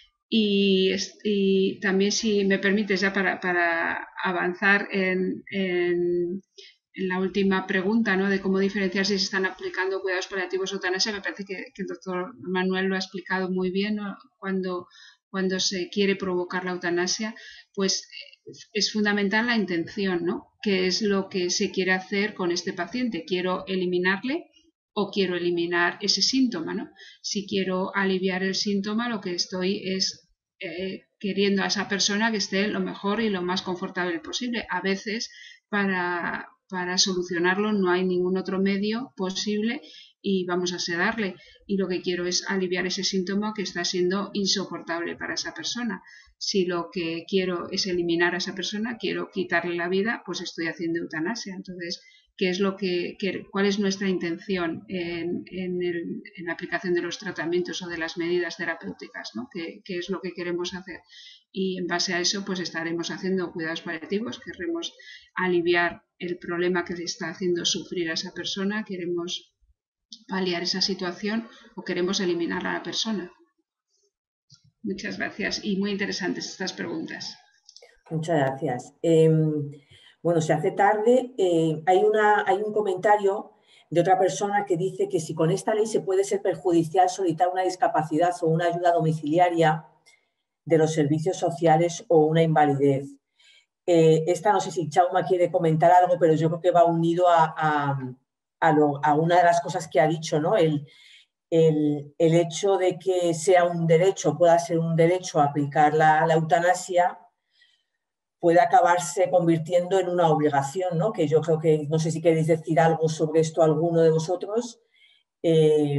Y, y también, si me permites, ya para, para avanzar en, en, en la última pregunta, ¿no? De cómo diferenciar si se están aplicando cuidados paliativos o eutanasia, me parece que, que el doctor Manuel lo ha explicado muy bien, ¿no? Cuando, cuando se quiere provocar la eutanasia, pues es fundamental la intención, ¿no? ¿Qué es lo que se quiere hacer con este paciente? ¿Quiero eliminarle o quiero eliminar ese síntoma, ¿no? Si quiero aliviar el síntoma, lo que estoy es eh, queriendo a esa persona que esté lo mejor y lo más confortable posible. A veces para, para solucionarlo no hay ningún otro medio posible y vamos a sedarle. Y lo que quiero es aliviar ese síntoma que está siendo insoportable para esa persona. Si lo que quiero es eliminar a esa persona, quiero quitarle la vida, pues estoy haciendo eutanasia. Entonces, ¿qué es lo que, que cuál es nuestra intención en, en, el, en la aplicación de los tratamientos o de las medidas terapéuticas, ¿no? ¿Qué, qué es lo que queremos hacer? Y en base a eso, pues estaremos haciendo cuidados paliativos, queremos aliviar el problema que le está haciendo sufrir a esa persona, queremos paliar esa situación o queremos eliminar a la persona. Muchas gracias y muy interesantes estas preguntas. Muchas gracias. Eh, bueno, se hace tarde. Eh, hay, una, hay un comentario de otra persona que dice que si con esta ley se puede ser perjudicial solicitar una discapacidad o una ayuda domiciliaria de los servicios sociales o una invalidez. Eh, esta no sé si Chauma quiere comentar algo, pero yo creo que va unido a, a, a, lo, a una de las cosas que ha dicho, ¿no? El, el, el hecho de que sea un derecho, pueda ser un derecho a aplicar la, la eutanasia, puede acabarse convirtiendo en una obligación, ¿no? Que yo creo que, no sé si queréis decir algo sobre esto alguno de vosotros. Eh,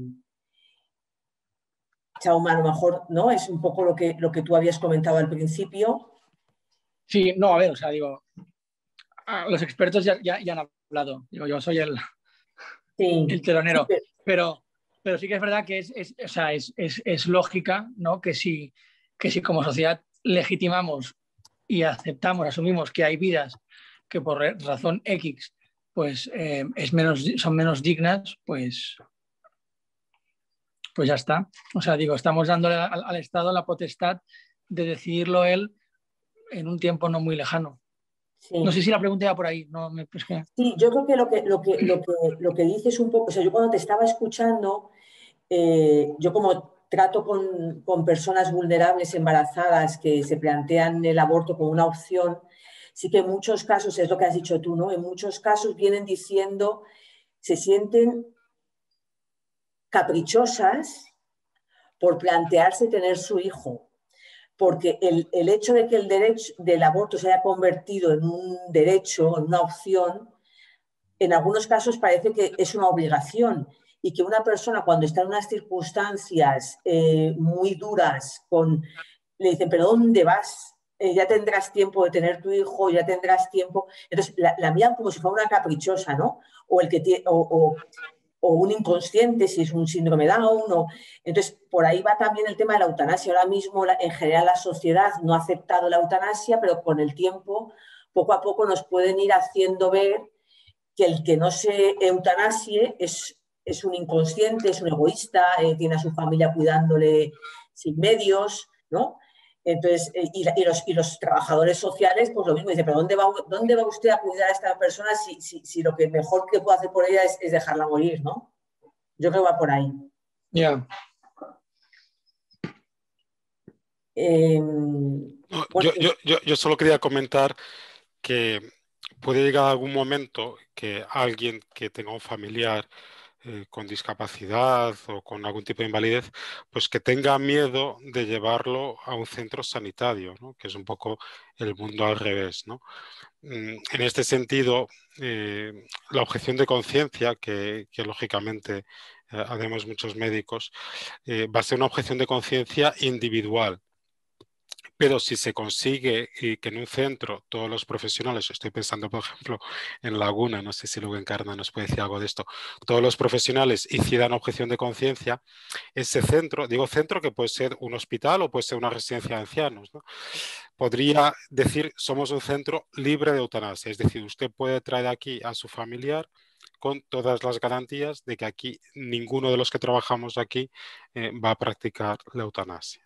Chauma, a lo mejor, ¿no? Es un poco lo que, lo que tú habías comentado al principio. Sí, no, a ver, o sea, digo, los expertos ya, ya, ya han hablado. Digo, yo soy el, sí, el telonero. Sí, pero, pero sí que es verdad que es, es, o sea, es, es, es lógica, ¿no? Que si, que si como sociedad legitimamos y aceptamos, asumimos que hay vidas que por razón X pues, eh, es menos, son menos dignas, pues, pues ya está. O sea, digo, estamos dándole al, al Estado la potestad de decidirlo él en un tiempo no muy lejano. Sí. No sé si la pregunta iba por ahí. No, me, pues que... Sí, yo creo que lo que, lo, que, lo, que, lo que dices un poco, o sea, yo cuando te estaba escuchando, eh, yo como trato con, con personas vulnerables embarazadas que se plantean el aborto como una opción, sí que en muchos casos, es lo que has dicho tú, ¿no? En muchos casos vienen diciendo, se sienten caprichosas por plantearse tener su hijo. Porque el, el hecho de que el derecho del aborto se haya convertido en un derecho, en una opción, en algunos casos parece que es una obligación y que una persona cuando está en unas circunstancias eh, muy duras, con, le dicen, ¿pero dónde vas? Eh, ya tendrás tiempo de tener tu hijo, ya tendrás tiempo. Entonces, la, la miran como si fuera una caprichosa, ¿no? O, el que tiene, o, o, o un inconsciente, si es un síndrome Down. O... Entonces, por ahí va también el tema de la eutanasia. Ahora mismo, la, en general, la sociedad no ha aceptado la eutanasia, pero con el tiempo, poco a poco nos pueden ir haciendo ver que el que no se eutanasie es, es un inconsciente, es un egoísta, eh, tiene a su familia cuidándole sin medios, ¿no? Entonces, eh, y, y, los, y los trabajadores sociales, pues lo mismo, dice, pero ¿dónde va, dónde va usted a cuidar a esta persona si, si, si lo que mejor que puede hacer por ella es, es dejarla morir, ¿no? Yo creo que va por ahí. Ya. Yeah. Eh, no, bueno, yo, yo, yo solo quería comentar que puede llegar algún momento que alguien que tenga un familiar eh, con discapacidad o con algún tipo de invalidez, pues que tenga miedo de llevarlo a un centro sanitario, ¿no? Que es un poco el mundo al revés, ¿no? En este sentido, eh, la objeción de conciencia, que, que lógicamente eh, haremos muchos médicos, eh, va a ser una objeción de conciencia individual. Pero si se consigue y que en un centro todos los profesionales, estoy pensando por ejemplo en Laguna, no sé si luego Encarna nos puede decir algo de esto, todos los profesionales hicieran objeción de conciencia, ese centro, digo centro que puede ser un hospital o puede ser una residencia de ancianos, ¿no? Podría decir somos un centro libre de eutanasia, es decir, usted puede traer aquí a su familiar con todas las garantías de que aquí ninguno de los que trabajamos aquí eh, va a practicar la eutanasia.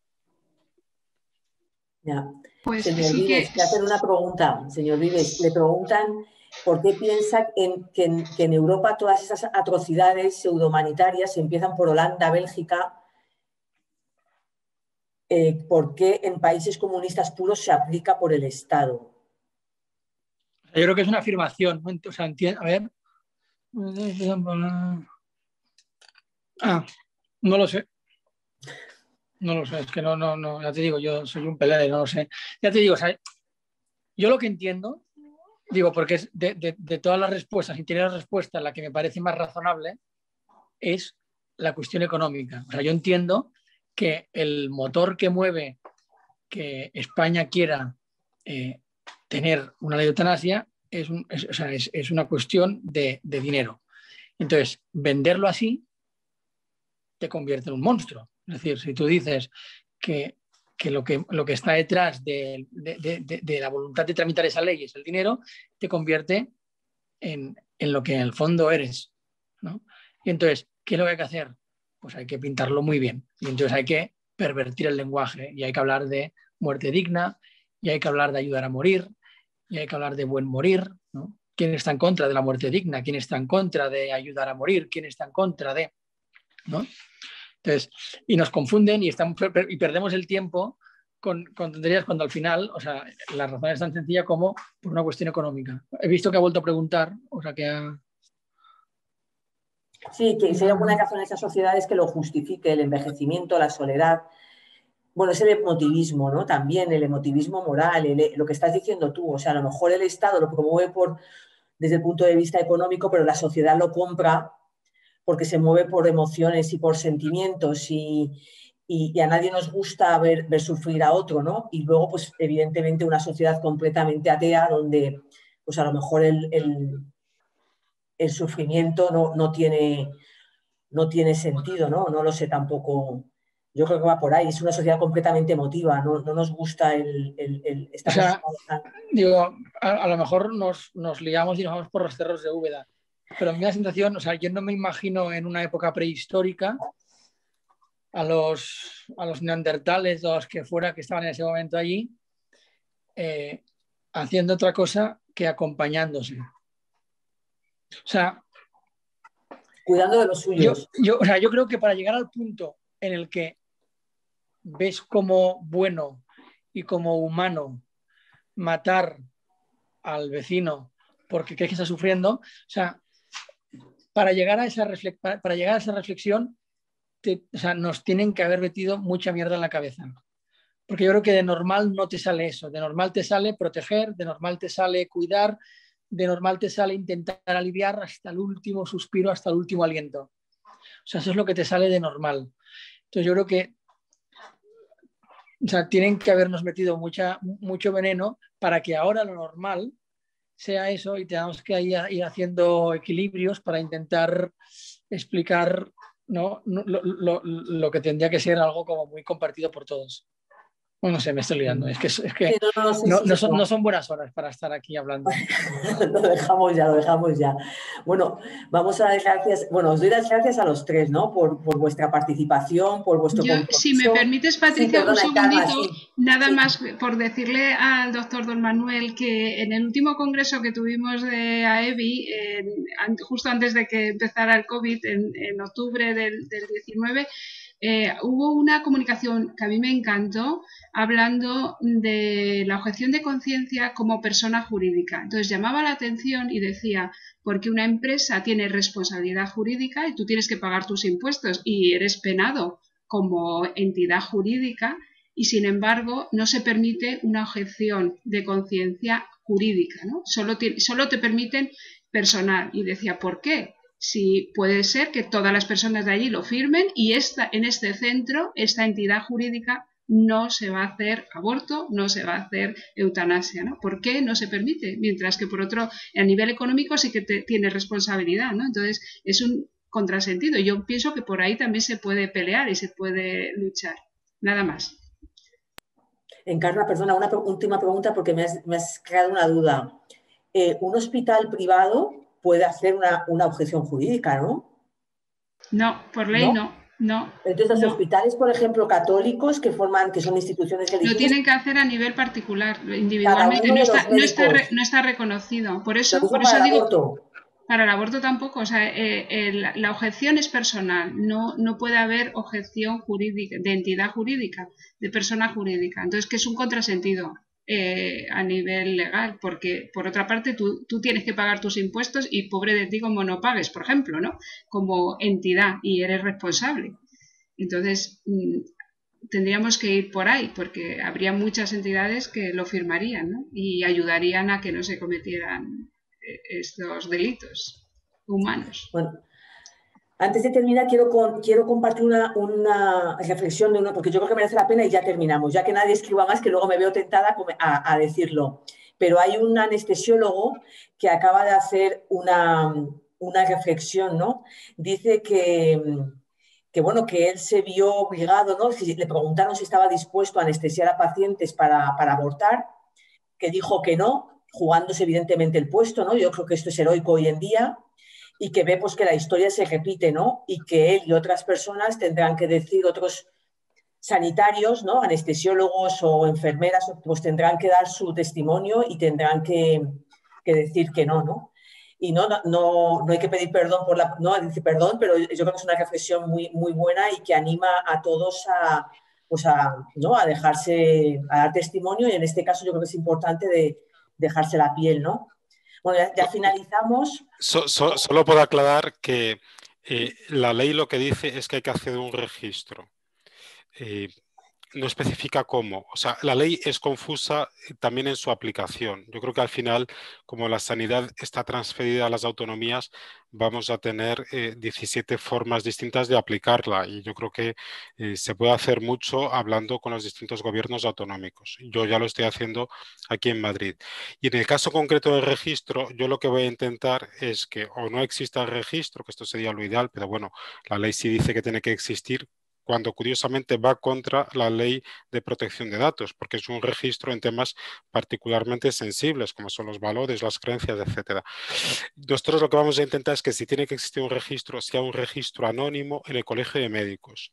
Ya. Pues señor sí Vives, que... le hacen una pregunta, señor Vives, le preguntan por qué piensa en, que, en, que en Europa todas esas atrocidades pseudohumanitarias empiezan por Holanda, Bélgica. eh, ¿por qué en países comunistas puros se aplica por el Estado? Yo creo que es una afirmación. O sea, a ver. Ah, no lo sé. No lo sé, es que no, no, no, ya te digo, yo soy un pelele, no lo sé. Ya te digo, o sea, yo lo que entiendo, digo, porque es de, de, de todas las respuestas, y tiene la respuesta la que me parece más razonable, es la cuestión económica. O sea, yo entiendo que el motor que mueve que España quiera eh, tener una ley de eutanasia es, un, es, o sea, es, es una cuestión de, de dinero. Entonces, venderlo así te convierte en un monstruo. Es decir, si tú dices que, que, lo, que lo que está detrás de, de, de, de la voluntad de tramitar esa ley es el dinero, te convierte en, en lo que en el fondo eres, ¿no? Y entonces, ¿qué es lo que hay que hacer? Pues hay que pintarlo muy bien. Y entonces hay que pervertir el lenguaje y hay que hablar de muerte digna y hay que hablar de ayudar a morir y hay que hablar de buen morir, ¿no? ¿Quién está en contra de la muerte digna? ¿Quién está en contra de ayudar a morir? ¿Quién está en contra de...? ¿No? Entonces, y nos confunden y, estamos, y perdemos el tiempo con, con tonterías cuando al final, o sea, la razón es tan sencilla como por una cuestión económica. He visto que ha vuelto a preguntar, o sea, que ha... Sí, que si hay alguna razón en esas sociedades que lo justifique, el envejecimiento, la soledad. Bueno, es el emotivismo, ¿no? También el emotivismo moral, el, lo que estás diciendo tú. O sea, a lo mejor el Estado lo promueve por, desde el punto de vista económico, pero la sociedad lo compra porque se mueve por emociones y por sentimientos y, y, y a nadie nos gusta ver, ver sufrir a otro, ¿no? Y luego, pues, evidentemente, una sociedad completamente atea donde, pues, a lo mejor el, el, el sufrimiento no, no, tiene, no tiene sentido, ¿no? No lo sé tampoco. Yo creo que va por ahí. Es una sociedad completamente emotiva. No, no nos gusta el... el, el o sea, digo, a, a lo mejor nos, nos liamos y nos vamos por los cerros de Úbeda. Pero a mí me da la sensación, o sea, yo no me imagino en una época prehistórica a los, a los neandertales o los que fuera que estaban en ese momento allí eh, haciendo otra cosa que acompañándose. O sea, cuidando de los suyos. Yo, yo, o sea, yo creo que para llegar al punto en el que ves como bueno y como humano matar al vecino porque crees que está sufriendo, o sea, para llegar a esa, reflex para llegar a esa reflexión, te, o sea, nos tienen que haber metido mucha mierda en la cabeza. Porque yo creo que de normal no te sale eso. De normal te sale proteger, de normal te sale cuidar, de normal te sale intentar aliviar hasta el último suspiro, hasta el último aliento. O sea, eso es lo que te sale de normal. Entonces yo creo que o sea, tienen que habernos metido mucha, mucho veneno para que ahora lo normal sea eso y tengamos que ir, ir haciendo equilibrios para intentar explicar, ¿no? lo, lo, lo que tendría que ser algo como muy compartido por todos. Bueno, no sé, me estoy liando. Es que, es que sí, no, no, sí, no, sí, no, son, no son buenas horas para estar aquí hablando. Lo dejamos ya, lo dejamos ya. Bueno, vamos a dar gracias, bueno, os doy las gracias a los tres, ¿no? Por, por vuestra participación, por vuestro Yo, compromiso. Si me permites, Patricia, sí, perdona, un segundito, Carla, sí, nada sí. más por decirle al doctor Don Manuel que en el último congreso que tuvimos de A E B I, eh, justo antes de que empezara el COVID, en, en octubre del, del diecinueve, Eh, hubo una comunicación que a mí me encantó hablando de la objeción de conciencia como persona jurídica. Entonces llamaba la atención y decía, porque una empresa tiene responsabilidad jurídica y tú tienes que pagar tus impuestos y eres penado como entidad jurídica y sin embargo no se permite una objeción de conciencia jurídica, ¿no? Solo te, solo te permiten personal. Y decía, ¿por qué? Si puede ser que todas las personas de allí lo firmen y esta, en este centro, esta entidad jurídica, no se va a hacer aborto, no se va a hacer eutanasia, ¿no? ¿Por qué no se permite? Mientras que por otro, a nivel económico sí que te, tiene responsabilidad, ¿no? Entonces es un contrasentido. Yo pienso que por ahí también se puede pelear y se puede luchar. Nada más. Encarna, perdona, una última pregunta porque me has, me has creado una duda. Eh, ¿Un hospital privado puede hacer una, una objeción jurídica, ¿no? No, por ley no, no. no Entonces, los no. hospitales, por ejemplo, católicos, que forman, que son instituciones religiosas... Lo tienen que hacer a nivel particular, individualmente. No está, no, está re, no está reconocido. Por eso, por eso para digo... el aborto. Para el aborto tampoco, o sea, eh, eh, la, la objeción es personal, no, no puede haber objeción jurídica, de entidad jurídica, de persona jurídica. Entonces, que es un contrasentido eh, a nivel legal, porque por otra parte tú, tú tienes que pagar tus impuestos y pobre de ti como no pagues, por ejemplo, ¿no? Como entidad y eres responsable. Entonces, mmm, tendríamos que ir por ahí, porque habría muchas entidades que lo firmarían, ¿no? Y ayudarían a que no se cometieran estos delitos humanos. Bueno, antes de terminar, quiero, con, quiero compartir una, una reflexión de uno, porque yo creo que merece la pena y ya terminamos, ya que nadie escriba más, que luego me veo tentada a, a decirlo. Pero hay un anestesiólogo que acaba de hacer una, una reflexión, ¿no? Dice que, que, bueno, que él se vio obligado, ¿no? Si le preguntaron si estaba dispuesto a anestesiar a pacientes para, para abortar, que dijo que no, jugándose evidentemente el puesto, ¿no? Yo creo que esto es heroico hoy en día, y que ve pues que la historia se repite, ¿no? Y que él y otras personas tendrán que decir, otros sanitarios, ¿no? Anestesiólogos o enfermeras, pues tendrán que dar su testimonio y tendrán que, que decir que no, ¿no? Y no, no, no, no hay que pedir perdón por la, no, dice perdón, pero yo creo que es una reflexión muy, muy buena y que anima a todos a, pues a, ¿no? a dejarse, a dar testimonio, y en este caso yo creo que es importante de dejarse la piel, ¿no? Bueno, ya, ya finalizamos. So, so, solo puedo aclarar que eh, la ley lo que dice es que hay que hacer un registro. Eh, no especifica cómo. O sea, la ley es confusa también en su aplicación. Yo creo que al final, como la sanidad está transferida a las autonomías, vamos a tener eh, diecisiete formas distintas de aplicarla, y yo creo que eh, se puede hacer mucho hablando con los distintos gobiernos autonómicos. Yo ya lo estoy haciendo aquí en Madrid. Y en el caso concreto del registro, yo lo que voy a intentar es que o no exista el registro, que esto sería lo ideal, pero bueno, la ley sí dice que tiene que existir, cuando curiosamente va contra la ley de protección de datos, porque es un registro en temas particularmente sensibles, como son los valores, las creencias, etcétera. Nosotros lo que vamos a intentar es que si tiene que existir un registro, sea un registro anónimo en el Colegio de Médicos,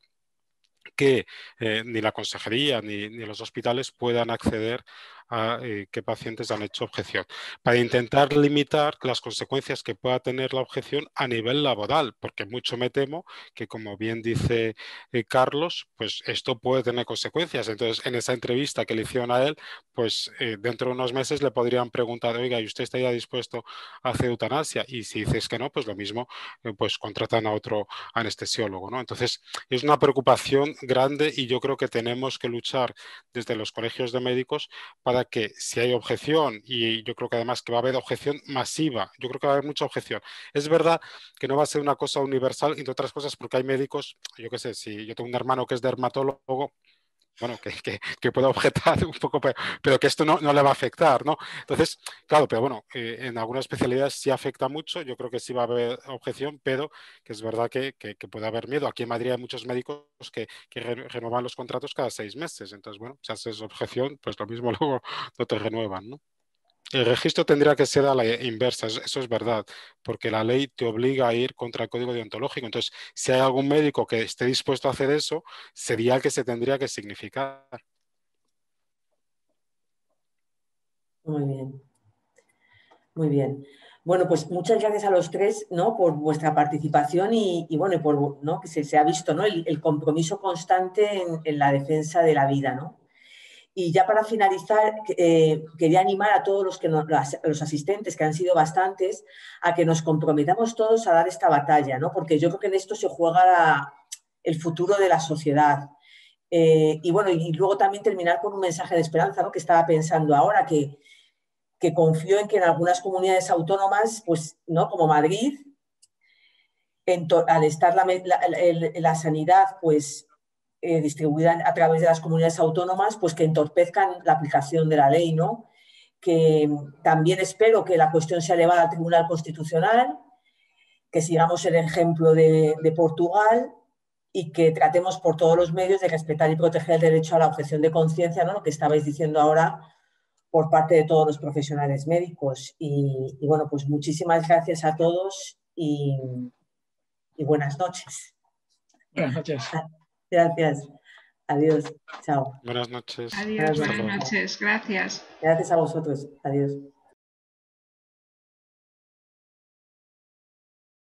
que eh, ni la consejería ni, ni los hospitales puedan acceder a eh, qué pacientes han hecho objeción, para intentar limitar las consecuencias que pueda tener la objeción a nivel laboral, porque mucho me temo que, como bien dice eh, Carlos, pues esto puede tener consecuencias. Entonces, en esa entrevista que le hicieron a él, pues eh, dentro de unos meses le podrían preguntar, oiga, ¿y usted estaría dispuesto a hacer eutanasia? Y si dices que no, pues lo mismo, eh, pues contratan a otro anestesiólogo, ¿no? Entonces, es una preocupación grande, y yo creo que tenemos que luchar desde los colegios de médicos para que, si hay objeción, y yo creo que además que va a haber objeción masiva, yo creo que va a haber mucha objeción. Es verdad que no va a ser una cosa universal, entre otras cosas porque hay médicos, yo qué sé, si yo tengo un hermano que es dermatólogo, bueno, que, que, que pueda objetar un poco, pero, pero que esto no, no le va a afectar, ¿no? Entonces, claro, pero bueno, eh, en algunas especialidades sí afecta mucho, yo creo que sí va a haber objeción, pero que es verdad que, que, que puede haber miedo. Aquí en Madrid hay muchos médicos que, que re renuevan los contratos cada seis meses, entonces, bueno, si haces objeción, pues lo mismo luego no te renuevan, ¿no? El registro tendría que ser a la inversa, eso es verdad, porque la ley te obliga a ir contra el código deontológico. Entonces, si hay algún médico que esté dispuesto a hacer eso, sería el que se tendría que significar. Muy bien. Muy bien. Bueno, pues muchas gracias a los tres, ¿no? Por vuestra participación y, y bueno, y por, ¿no? que se, se ha visto, ¿no? el, el compromiso constante en, en la defensa de la vida, ¿no? Y ya para finalizar, eh, quería animar a todos los, que nos, los asistentes, que han sido bastantes, a que nos comprometamos todos a dar esta batalla, ¿no? Porque yo creo que en esto se juega la, el futuro de la sociedad. Eh, y bueno, y luego también terminar con un mensaje de esperanza, ¿no? Que estaba pensando ahora, que, que confío en que en algunas comunidades autónomas, pues, ¿no? Como Madrid, en al estar la, la, la sanidad, pues, Eh, distribuida a través de las comunidades autónomas, pues que entorpezcan la aplicación de la ley, ¿no? Que también espero que la cuestión sea elevada al Tribunal Constitucional, que sigamos el ejemplo de, de Portugal y que tratemos por todos los medios de respetar y proteger el derecho a la objeción de conciencia, ¿no? Lo que estabais diciendo ahora por parte de todos los profesionales médicos. Y, y bueno, pues muchísimas gracias a todos y, y buenas noches. Buenas noches. Gracias. Adiós. Chao. Buenas noches. Adiós, buenas noches. Gracias. Gracias a vosotros. Adiós.